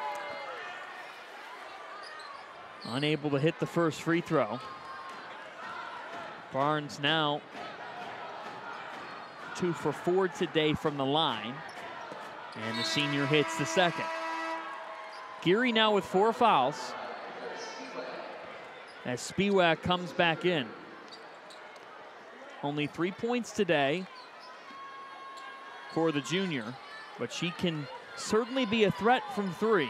Unable to hit the first free throw. Barnes now two for four today from the line. And the senior hits the second. Geary now with four fouls as Spiewak comes back in. Only three points today for the junior, but she can certainly be a threat from three.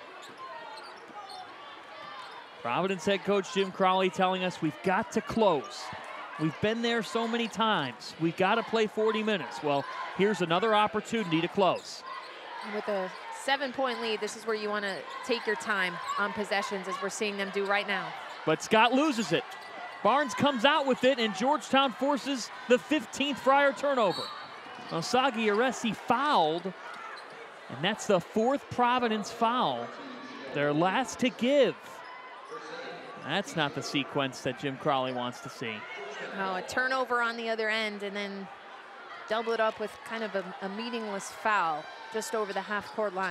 Providence head coach Jim Crowley telling us we've got to close. We've been there so many times. We've got to play forty minutes. Well, here's another opportunity to close. With a seven-point lead, this is where you want to take your time on possessions, as we're seeing them do right now. But Scott loses it. Barnes comes out with it, and Georgetown forces the fifteenth Friar turnover. Osagi Aresi fouled, and that's the fourth Providence foul. Their last to give. That's not the sequence that Jim Crowley wants to see. No, a turnover on the other end, and then double it up with kind of a, a meaningless foul just over the half-court line.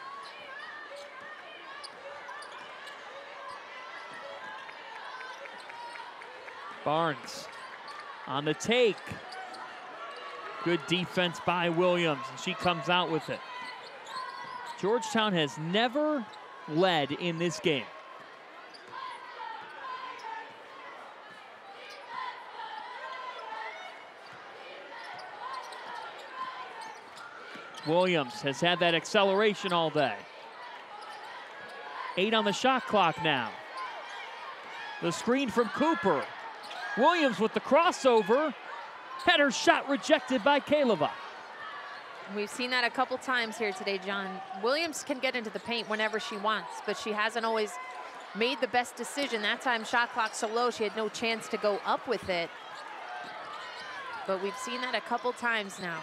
Barnes on the take. Good defense by Williams, and she comes out with it. Georgetown has never led in this game. Williams has had that acceleration all day. Eight on the shot clock now. The screen from Cooper. Williams with the crossover. Had her shot rejected by Kaleva. We've seen that a couple times here today, John. Williams can get into the paint whenever she wants, but she hasn't always made the best decision. That time, shot clock so low, she had no chance to go up with it. But we've seen that a couple times now.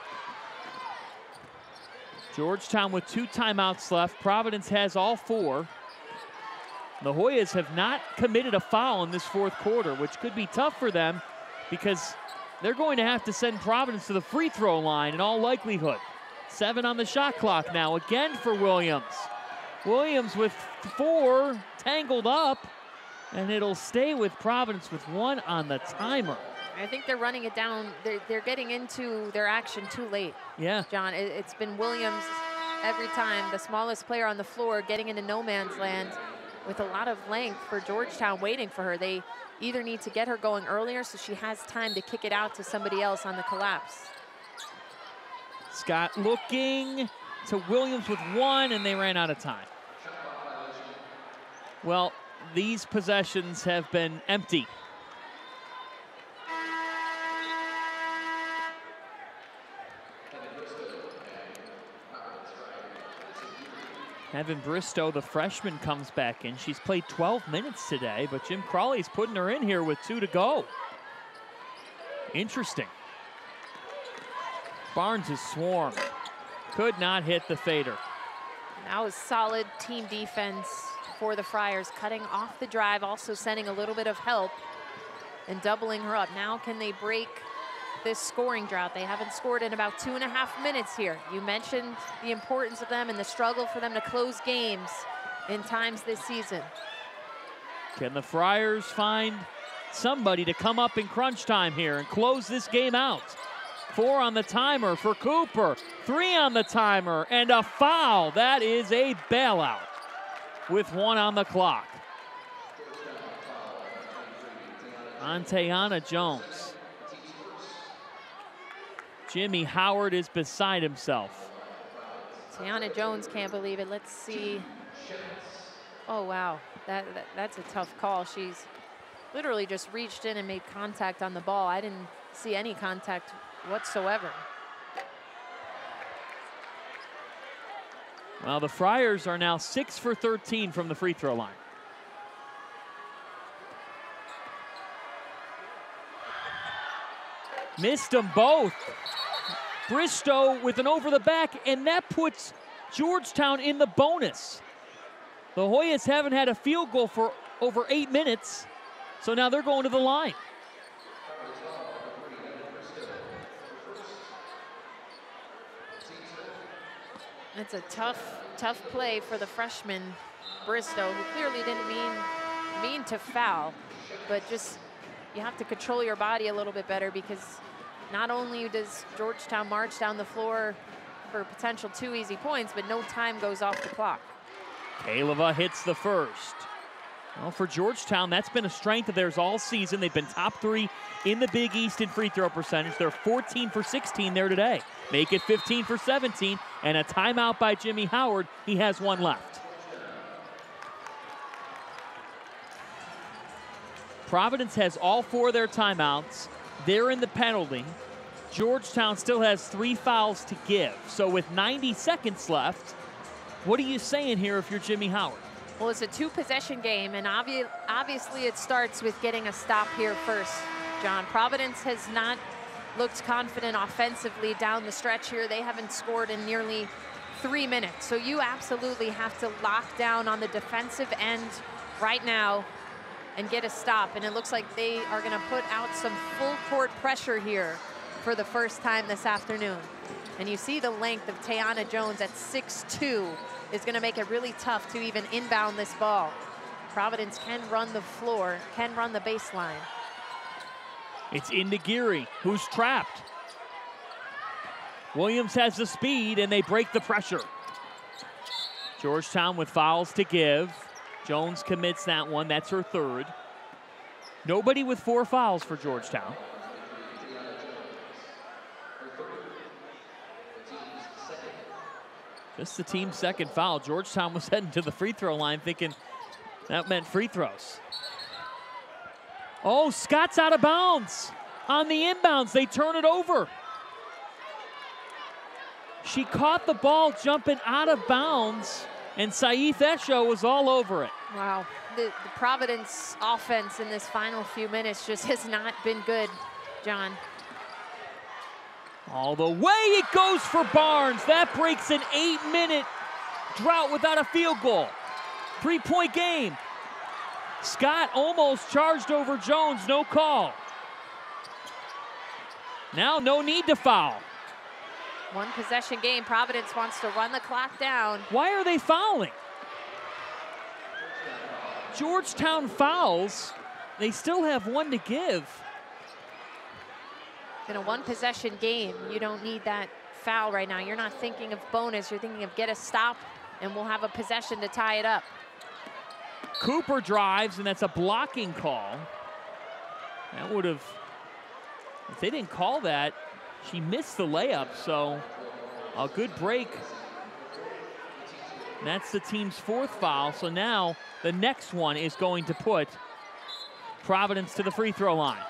Georgetown with two timeouts left. Providence has all four. The Hoyas have not committed a foul in this fourth quarter, which could be tough for them because they're going to have to send Providence to the free throw line in all likelihood. Seven on the shot clock now, again for Williams. Williams with four, tangled up, and it'll stay with Providence with one on the timer. I think they're running it down. They're, they're getting into their action too late. Yeah. John, it, it's been Williams every time, the smallest player on the floor, getting into no man's land with a lot of length for Georgetown waiting for her. They either need to get her going earlier so she has time to kick it out to somebody else on the collapse. Scott looking to Williams with one, and they ran out of time. Well, these possessions have been empty. Evan Bristow, the freshman, comes back in. She's played twelve minutes today, but Jim Crowley's putting her in here with two to go. Interesting. Barnes is swarmed. Could not hit the fader. That was solid team defense for the Friars, cutting off the drive, also sending a little bit of help and doubling her up. Now can they break this scoring drought? They haven't scored in about two and a half minutes here. You mentioned the importance of them and the struggle for them to close games in times this season. Can the Friars find somebody to come up in crunch time here and close this game out. Four on the timer for Cooper, three on the timer, and a foul. That is a bailout with one on the clock. On Tayana Jones. Jimmy Howard is beside himself. Tayana Jones can't believe it. Let's see. Oh, wow. That, that That's a tough call. She's literally just reached in and made contact on the ball. I didn't see any contact whatsoever. Well, the Friars are now six for thirteen from the free throw line. Missed them both. Bristow with an over the back, and that puts Georgetown in the bonus. The Hoyas haven't had a field goal for over eight minutes, so now they're going to the line. It's a tough, tough play for the freshman, Bristow, who clearly didn't mean, mean to foul, but just you have to control your body a little bit better, because not only does Georgetown march down the floor for potential two easy points, but no time goes off the clock. Kaleva hits the first. Well, for Georgetown, that's been a strength of theirs all season. They've been top three in the Big East in free throw percentage. They're fourteen for sixteen there today. Make it fifteen for seventeen, and a timeout by Jimmy Howard. He has one left. Providence has all four of their timeouts. They're in the penalty. Georgetown still has three fouls to give. So with ninety seconds left, what are you saying here if you're Jimmy Howard? Well, it's a two-possession game, and obvi obviously it starts with getting a stop here first, John. Providence has not looked confident offensively down the stretch here. They haven't scored in nearly three minutes. So you absolutely have to lock down on the defensive end right now and get a stop. And it looks like they are going to put out some full court pressure here for the first time this afternoon. And you see the length of Tayana Jones at six two is going to make it really tough to even inbound this ball. Providence can run the floor, can run the baseline. It's into Geary, who's trapped. Williams has the speed, and they break the pressure. Georgetown with fouls to give. Jones commits that one. That's her third. Nobody with four fouls for Georgetown. Just the team's second foul. Georgetown was heading to the free throw line thinking that meant free throws. Oh, Scott's out of bounds. On the inbounds, they turn it over. She caught the ball jumping out of bounds, and Saith Esho was all over it. Wow, the, the Providence offense in this final few minutes just has not been good, John. All the way it goes for Barnes. That breaks an eight-minute drought without a field goal. Three-point game. Scott almost charged over Jones, no call. Now no need to foul. One possession game. Providence wants to run the clock down. Why are they fouling? Georgetown fouls. They still have one to give. In a one possession game, you don't need that foul right now. You're not thinking of bonus, you're thinking of get a stop, and we'll have a possession to tie it up. Cooper drives, and that's a blocking call. That would have, if they didn't call that, she missed the layup, so a good break. And that's the team's fourth foul, so now the next one is going to put Providence to the free throw line.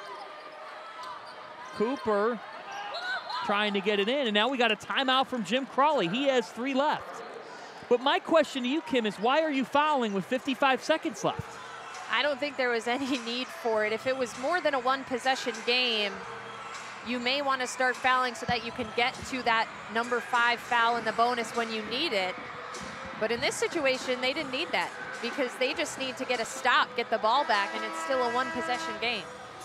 Cooper trying to get it in, and now we got a timeout from Jim Crawley. He has three left. But my question to you, Kim, is why are you fouling with fifty-five seconds left? I don't think there was any need for it. If it was more than a one possession game, you may want to start fouling so that you can get to that number five foul in the bonus when you need it. But in this situation, they didn't need that because they just need to get a stop, get the ball back, and it's still a one possession game.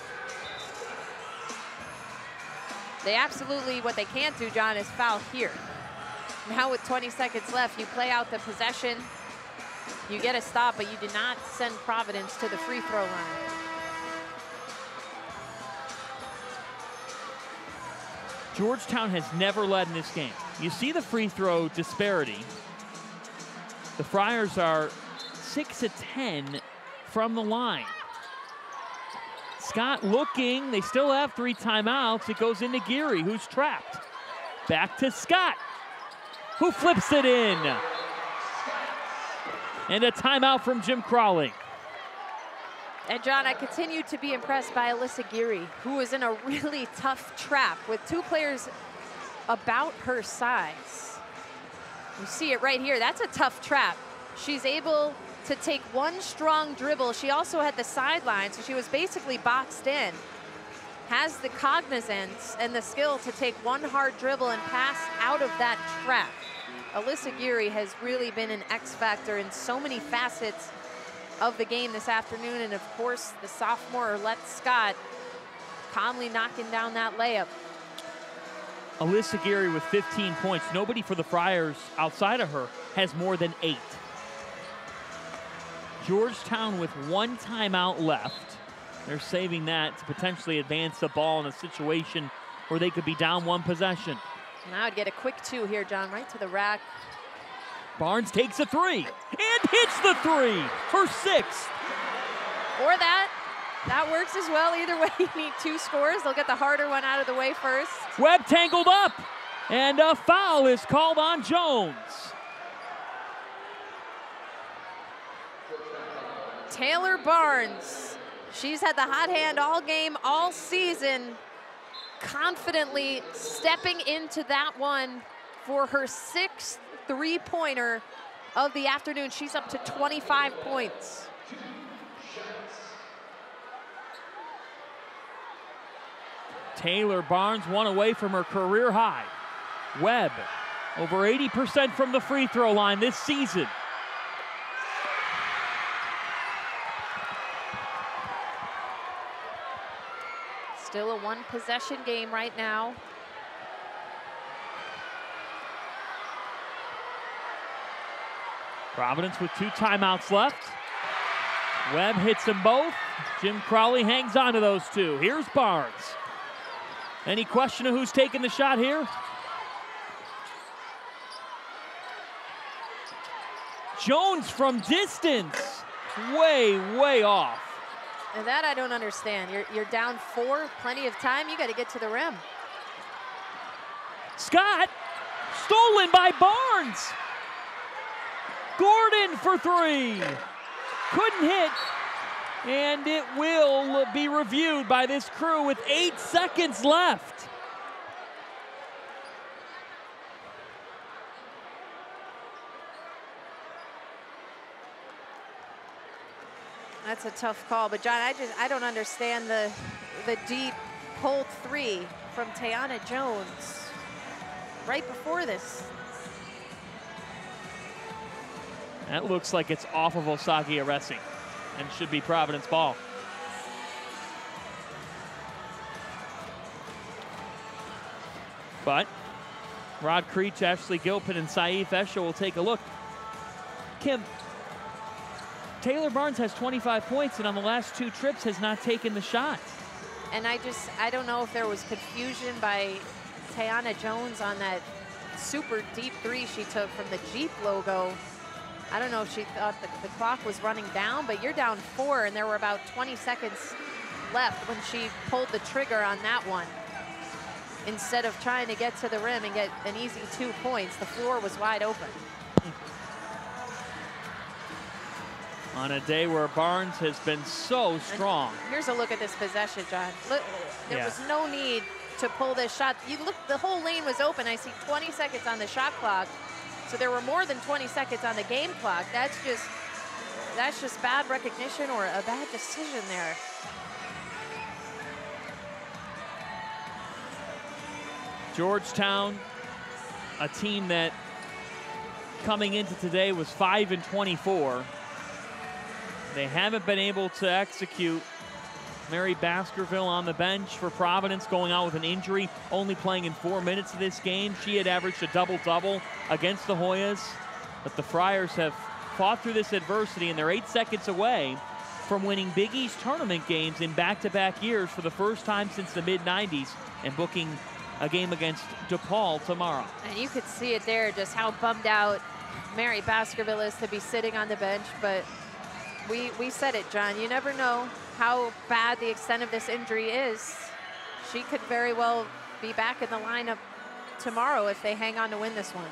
They absolutely, what they can't do, John, is foul here. Now with twenty seconds left, you play out the possession, you get a stop, but you did not send Providence to the free throw line. Georgetown has never led in this game. You see the free throw disparity. The Friars are six of ten from the line. Scott looking, they still have three timeouts. It goes into Geary, who's trapped. Back to Scott, who flips it in. And a timeout from Jim Crowley. And John, I continue to be impressed by Alyssa Geary, who is in a really tough trap with two players about her size. You see it right here. That's a tough trap. She's able to take one strong dribble. She also had the sideline, so she was basically boxed in. Has the cognizance and the skill to take one hard dribble and pass out of that trap. Alyssa Geary has really been an X factor in so many facets of the game this afternoon, and of course the sophomore Arlette Scott calmly knocking down that layup. Alyssa Geary with fifteen points. Nobody for the Friars outside of her has more than eight. Georgetown with one timeout left. They're saving that to potentially advance the ball in a situation where they could be down one possession. Now I'd get a quick two here, John, right to the rack. Barnes takes a three and hits the three for sixth. Or that. That works as well. Either way, you need two scores. They'll get the harder one out of the way first. Webb tangled up, and a foul is called on Jones. Taylor Barnes. She's had the hot hand all game, all season. Confidently stepping into that one for her sixth three-pointer of the afternoon. She's up to twenty-five points. Taylor Barnes one away from her career high. Webb over eighty percent from the free throw line this season. Still a one possession game right now. Providence with two timeouts left. Webb hits them both. Jim Crowley hangs on to those two. Here's Barnes. Any question of who's taking the shot here? Jones from distance. Way, way off. And that I don't understand. You're, you're down four, plenty of time. You got to get to the rim. Scott, stolen by Barnes. Gordon for three. Couldn't hit. And it will be reviewed by this crew with eight seconds left. That's a tough call, but John, I just I don't understand the the deep pulled three from Tiana Jones right before this. That looks like it's off of Osagi Aresi and should be Providence ball. But Rod Creech, Ashley Gilpin, and Saif Esha will take a look. Kim, Taylor Barnes has twenty-five points and on the last two trips has not taken the shot. And I just, I don't know if there was confusion by Tiana Jones on that super deep three she took from the Jeep logo. I don't know if she thought the, the clock was running down, but you're down four and there were about twenty seconds left when she pulled the trigger on that one. Instead of trying to get to the rim and get an easy two points, the floor was wide open. On a day where Barnes has been so strong. And here's a look at this possession, John. Look, there yeah. was no need to pull this shot. You look, the whole lane was open. I see twenty seconds on the shot clock. So there were more than twenty seconds on the game clock. That's just, that's just bad recognition or a bad decision there. Georgetown, a team that coming into today was five and twenty-four. They haven't been able to execute. Mary Baskerville on the bench for Providence, going out with an injury, only playing in four minutes of this game. She had averaged a double-double against the Hoyas, but the Friars have fought through this adversity, and they're eight seconds away from winning Big East tournament games in back-to-back years for the first time since the mid nineties and booking a game against DePaul tomorrow. And you could see it there, just how bummed out Mary Baskerville is to be sitting on the bench. But we, we said it, John, you never know how bad the extent of this injury is. She could very well be back in the lineup tomorrow if they hang on to win this one.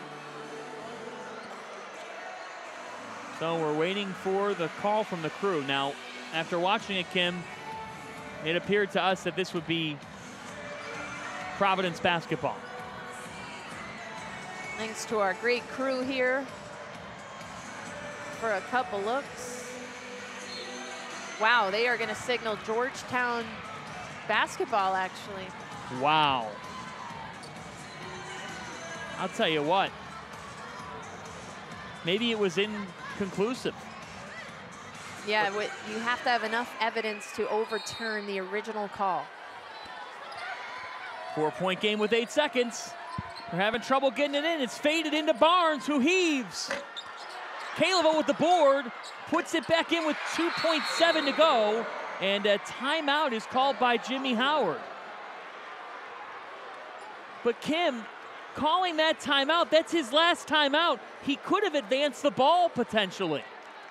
So we're waiting for the call from the crew. Now, after watching it, Kim, it appeared to us that this would be Providence basketball. Thanks to our great crew here for a couple looks. Wow, they are going to signal Georgetown basketball, actually. Wow. I'll tell you what. Maybe it was inconclusive. Yeah, you have to have enough evidence to overturn the original call. Four-point game with eight seconds. They're having trouble getting it in. It's faded into Barnes, who heaves. Kaleva with the board, puts it back in with two point seven to go, and a timeout is called by Jimmy Howard. But Kim, calling that timeout, that's his last timeout. He could have advanced the ball potentially.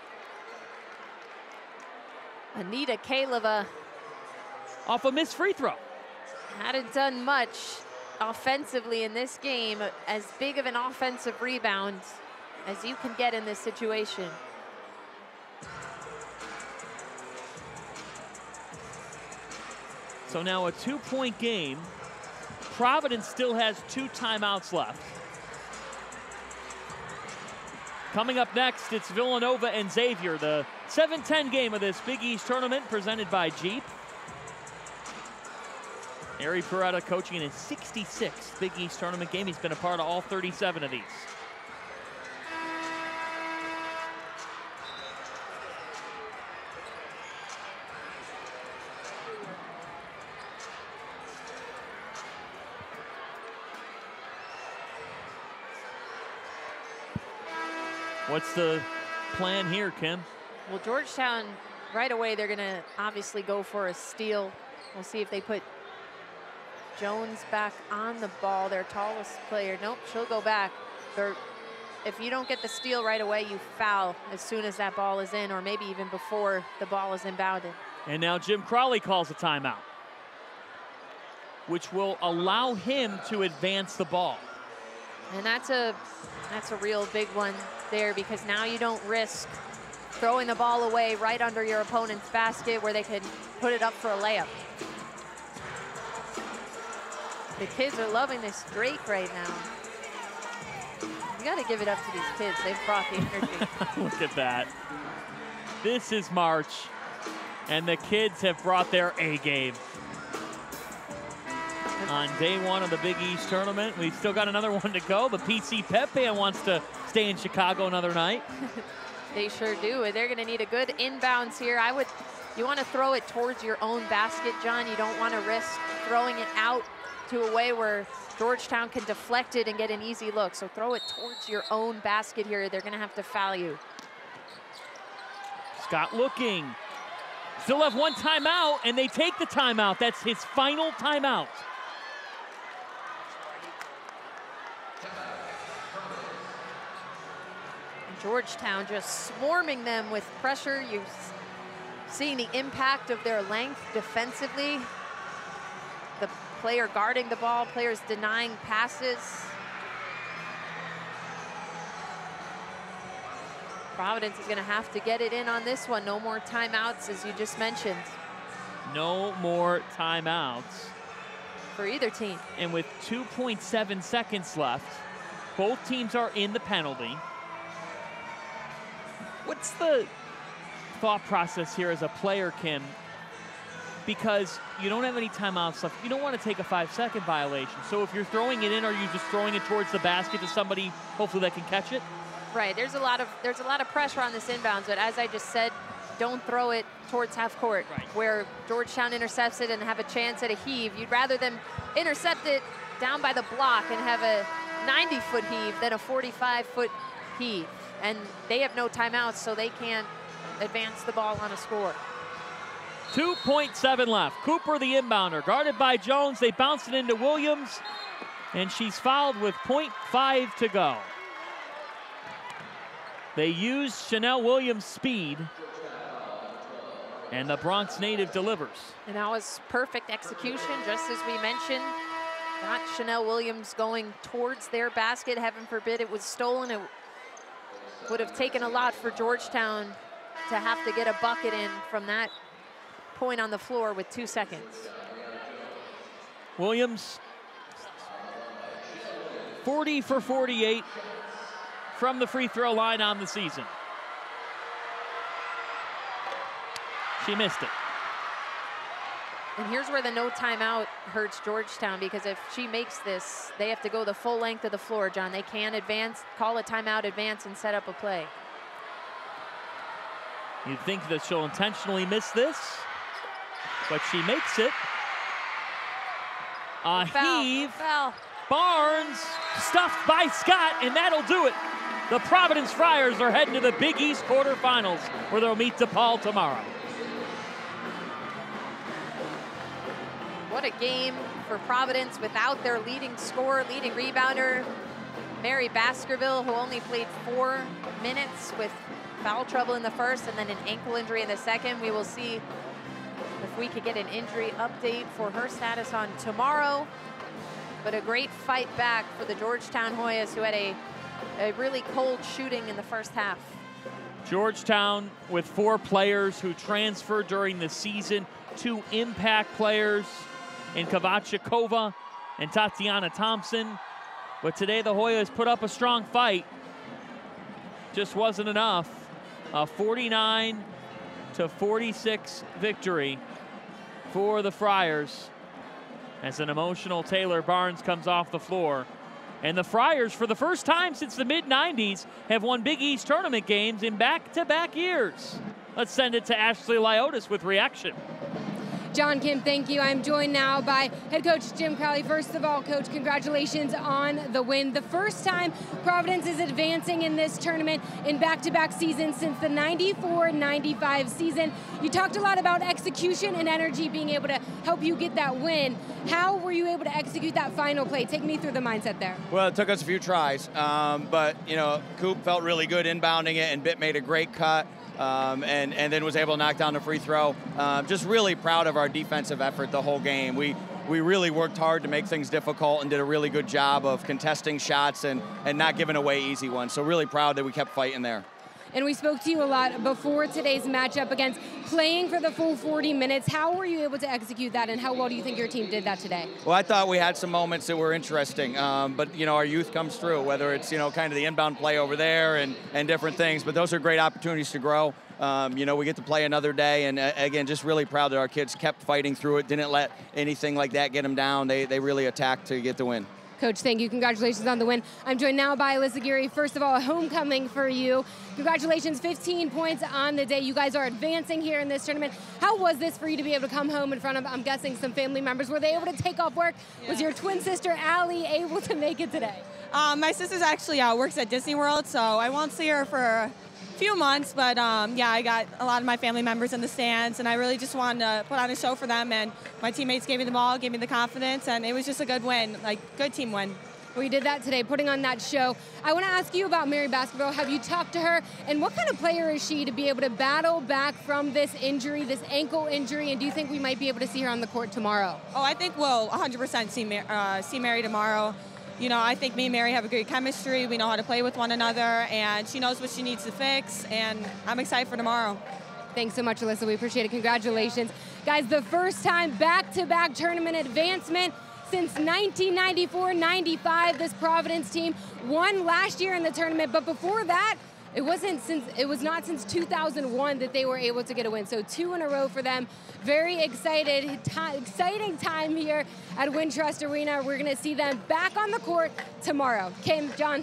Anita Kaleva off a missed free throw. Hadn't done much offensively in this game. As big of an offensive rebound as you can get in this situation. So now a two-point game. Providence still has two timeouts left. Coming up next, it's Villanova and Xavier, the seven ten game of this Big East tournament presented by Jeep. Ari Peretta coaching in his sixty-sixth Big East tournament game. He's been a part of all thirty-seven of these. What's the plan here, Kim? Well, Georgetown, right away, they're going to obviously go for a steal. We'll see if they put Jones back on the ball, their tallest player. Nope, she'll go back. They're, if you don't get the steal right away, you foul as soon as that ball is in, or maybe even before the ball is inbounded. And now Jim Crowley calls a timeout, which will allow him to advance the ball. And that's a, that's a real big one there, because now you don't risk throwing the ball away right under your opponent's basket where they can put it up for a layup. The kids are loving this Drake right now. You got to give it up to these kids. They've brought the energy. Look at that. This is March, and the kids have brought their A game. On day one of the Big East tournament, we've still got another one to go. The P C Pep Band wants to stay in Chicago another night. They sure do. They're going to need a good inbounds here. I would, you want to throw it towards your own basket, John. You don't want to risk throwing it out to a way where Georgetown can deflect it and get an easy look. So throw it towards your own basket here. They're going to have to foul you. Scott looking. Still have one timeout, and they take the timeout. That's his final timeout. Georgetown just swarming them with pressure. You're seeing the impact of their length defensively. The player guarding the ball, players denying passes. Providence is going to have to get it in on this one. No more timeouts, as you just mentioned. No more timeouts for either team. And with two point seven seconds left, both teams are in the penalty. What's the thought process here as a player, Kim? Because you don't have any timeouts left. You don't want to take a five-second violation. So if you're throwing it in, are you just throwing it towards the basket to somebody, hopefully, that can catch it? Right. There's a lot of there's a lot of pressure on this inbounds, but as I just said, don't throw it towards half court, right, where Georgetown intercepts it and have a chance at a heave. You'd rather them intercept it down by the block and have a ninety foot heave than a forty-five foot heave. And they have no timeouts, so they can't advance the ball on a score. two point seven left. Cooper, the inbounder, guarded by Jones. They bounce it into Williams. And she's fouled with point five to go. They used Chanel Williams' speed, and the Bronx native delivers. And that was perfect execution, just as we mentioned. Not Chanel Williams going towards their basket. Heaven forbid it was stolen. It would have taken a lot for Georgetown to have to get a bucket in from that point on the floor with two seconds. Williams, forty for forty-eight from the free throw line on the season. She missed it. And here's where the no timeout hurts Georgetown, because if she makes this, they have to go the full length of the floor, John. They can advance, call a timeout, advance, and set up a play. You'd think that she'll intentionally miss this, but she makes it. A Foul, heave. foul. Barnes stuffed by Scott, and that'll do it. The Providence Friars are heading to the Big East quarterfinals, where they'll meet DePaul tomorrow. What a game for Providence without their leading scorer, leading rebounder, Mary Baskerville, who only played four minutes with foul trouble in the first and then an ankle injury in the second. We will see if we could get an injury update for her status on tomorrow. But a great fight back for the Georgetown Hoyas, who had a, a really cold shooting in the first half. Georgetown with four players who transferred during the season, two impact players in Kovačikova and Tatiana Thompson. But today the Hoyas put up a strong fight. Just wasn't enough. A forty-nine to forty-six victory for the Friars, as an emotional Taylor Barnes comes off the floor. And the Friars, for the first time since the mid nineties, have won Big East tournament games in back-to-back years. Let's send it to Ashley Liotis with reaction. John, Kim, thank you. I'm joined now by head coach Jim Crowley. First of all, coach, congratulations on the win. The first time Providence is advancing in this tournament in back-to-back seasons since the ninety-four ninety-five season. You talked a lot about execution and energy being able to help you get that win. How were you able to execute that final play? Take me through the mindset there. Well, it took us a few tries, um, but, you know, Coop felt really good inbounding it, and Bitt made a great cut. Um, and, and then was able to knock down the free throw. Um, just really proud of our defensive effort the whole game. We we really worked hard to make things difficult and did a really good job of contesting shots and, and not giving away easy ones. So really proud that we kept fighting there. And we spoke to you a lot before today's matchup against playing for the full forty minutes. How were you able to execute that, and how well do you think your team did that today? Well, I thought we had some moments that were interesting, um, but, you know, our youth comes through, whether it's, you know, kind of the inbound play over there and, and different things, but those are great opportunities to grow. Um, you know, we get to play another day, and uh, again, just really proud that our kids kept fighting through it, didn't let anything like that get them down. They, they really attacked to get the win. Coach, thank you. Congratulations on the win. I'm joined now by Alyssa Geary. First of all, a homecoming for you. Congratulations, fifteen points on the day. You guys are advancing here in this tournament. How was this for you to be able to come home in front of, I'm guessing, some family members? Were they able to take off work? Yeah. Was your twin sister, Allie, able to make it today? Um, my sister's actually uh, works at Disney World, so I won't see her for a few months, but um, yeah, I got a lot of my family members in the stands, and I really just wanted to put on a show for them, and my teammates gave me the ball, gave me the confidence, and it was just a good win, like good team win. We did that today, putting on that show. I want to ask you about Mary Baskerville. Have you talked to her, and what kind of player is she to be able to battle back from this injury, this ankle injury, and do you think we might be able to see her on the court tomorrow? Oh, I think we'll one hundred percent see, uh, see Mary tomorrow. You know, I think me and Mary have a great chemistry. We know how to play with one another, and she knows what she needs to fix, and I'm excited for tomorrow. Thanks so much, Alyssa. We appreciate it. Congratulations. Guys, the first time back-to-back tournament advancement since nineteen ninety-four ninety-five. This Providence team won last year in the tournament, but before that, it wasn't since it was not since two thousand one that they were able to get a win. So two in a row for them. Very excited, exciting time here at Wintrust Arena. We're going to see them back on the court tomorrow. Kim, John.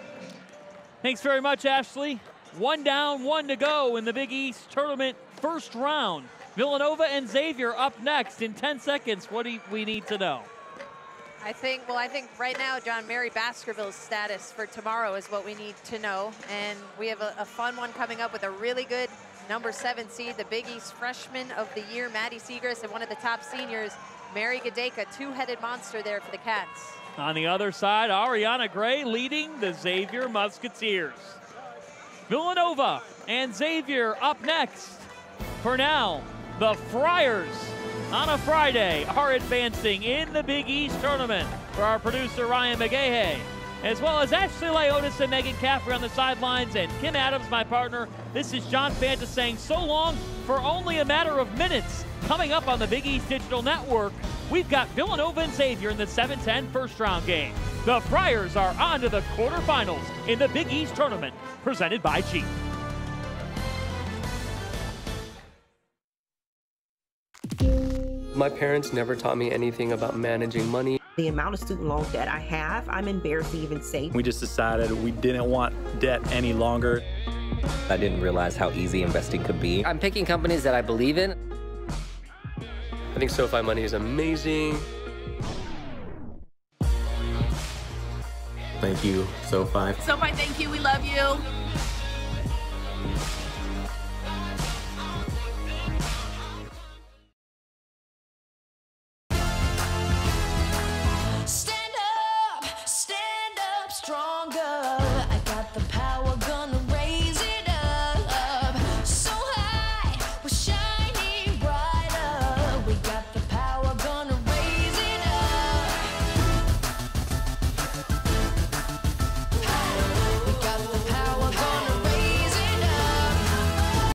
Thanks very much, Ashley. One down, one to go in the Big East tournament first round. Villanova and Xavier up next in ten seconds. What do we need to know? I think, well, I think right now, John, Mary Baskerville's status for tomorrow is what we need to know. And we have a, a fun one coming up with a really good number seven seed, the Big East Freshman of the Year, Maddie Segrist, and one of the top seniors, Mary Gadeka, two-headed monster there for the Cats. On the other side, Ariana Gray leading the Xavier Musketeers. Villanova and Xavier up next. For now, the Friars on a Friday are advancing in the Big East tournament. For our producer, Ryan McGahey, as well as Ashley Lyotis and Megan Caffrey on the sidelines, and Kim Adams, my partner. This is John Fanta saying so long for only a matter of minutes. Coming up on the Big East Digital Network, we've got Villanova and Xavier in the seven ten first round game. The Friars are on to the quarterfinals in the Big East tournament, presented by Jeep. My parents never taught me anything about managing money. The amount of student loan debt I have, I'm embarrassed to even say. We just decided we didn't want debt any longer. I didn't realize how easy investing could be. I'm picking companies that I believe in. I think SoFi Money is amazing. Thank you, SoFi. SoFi, thank you. We love you.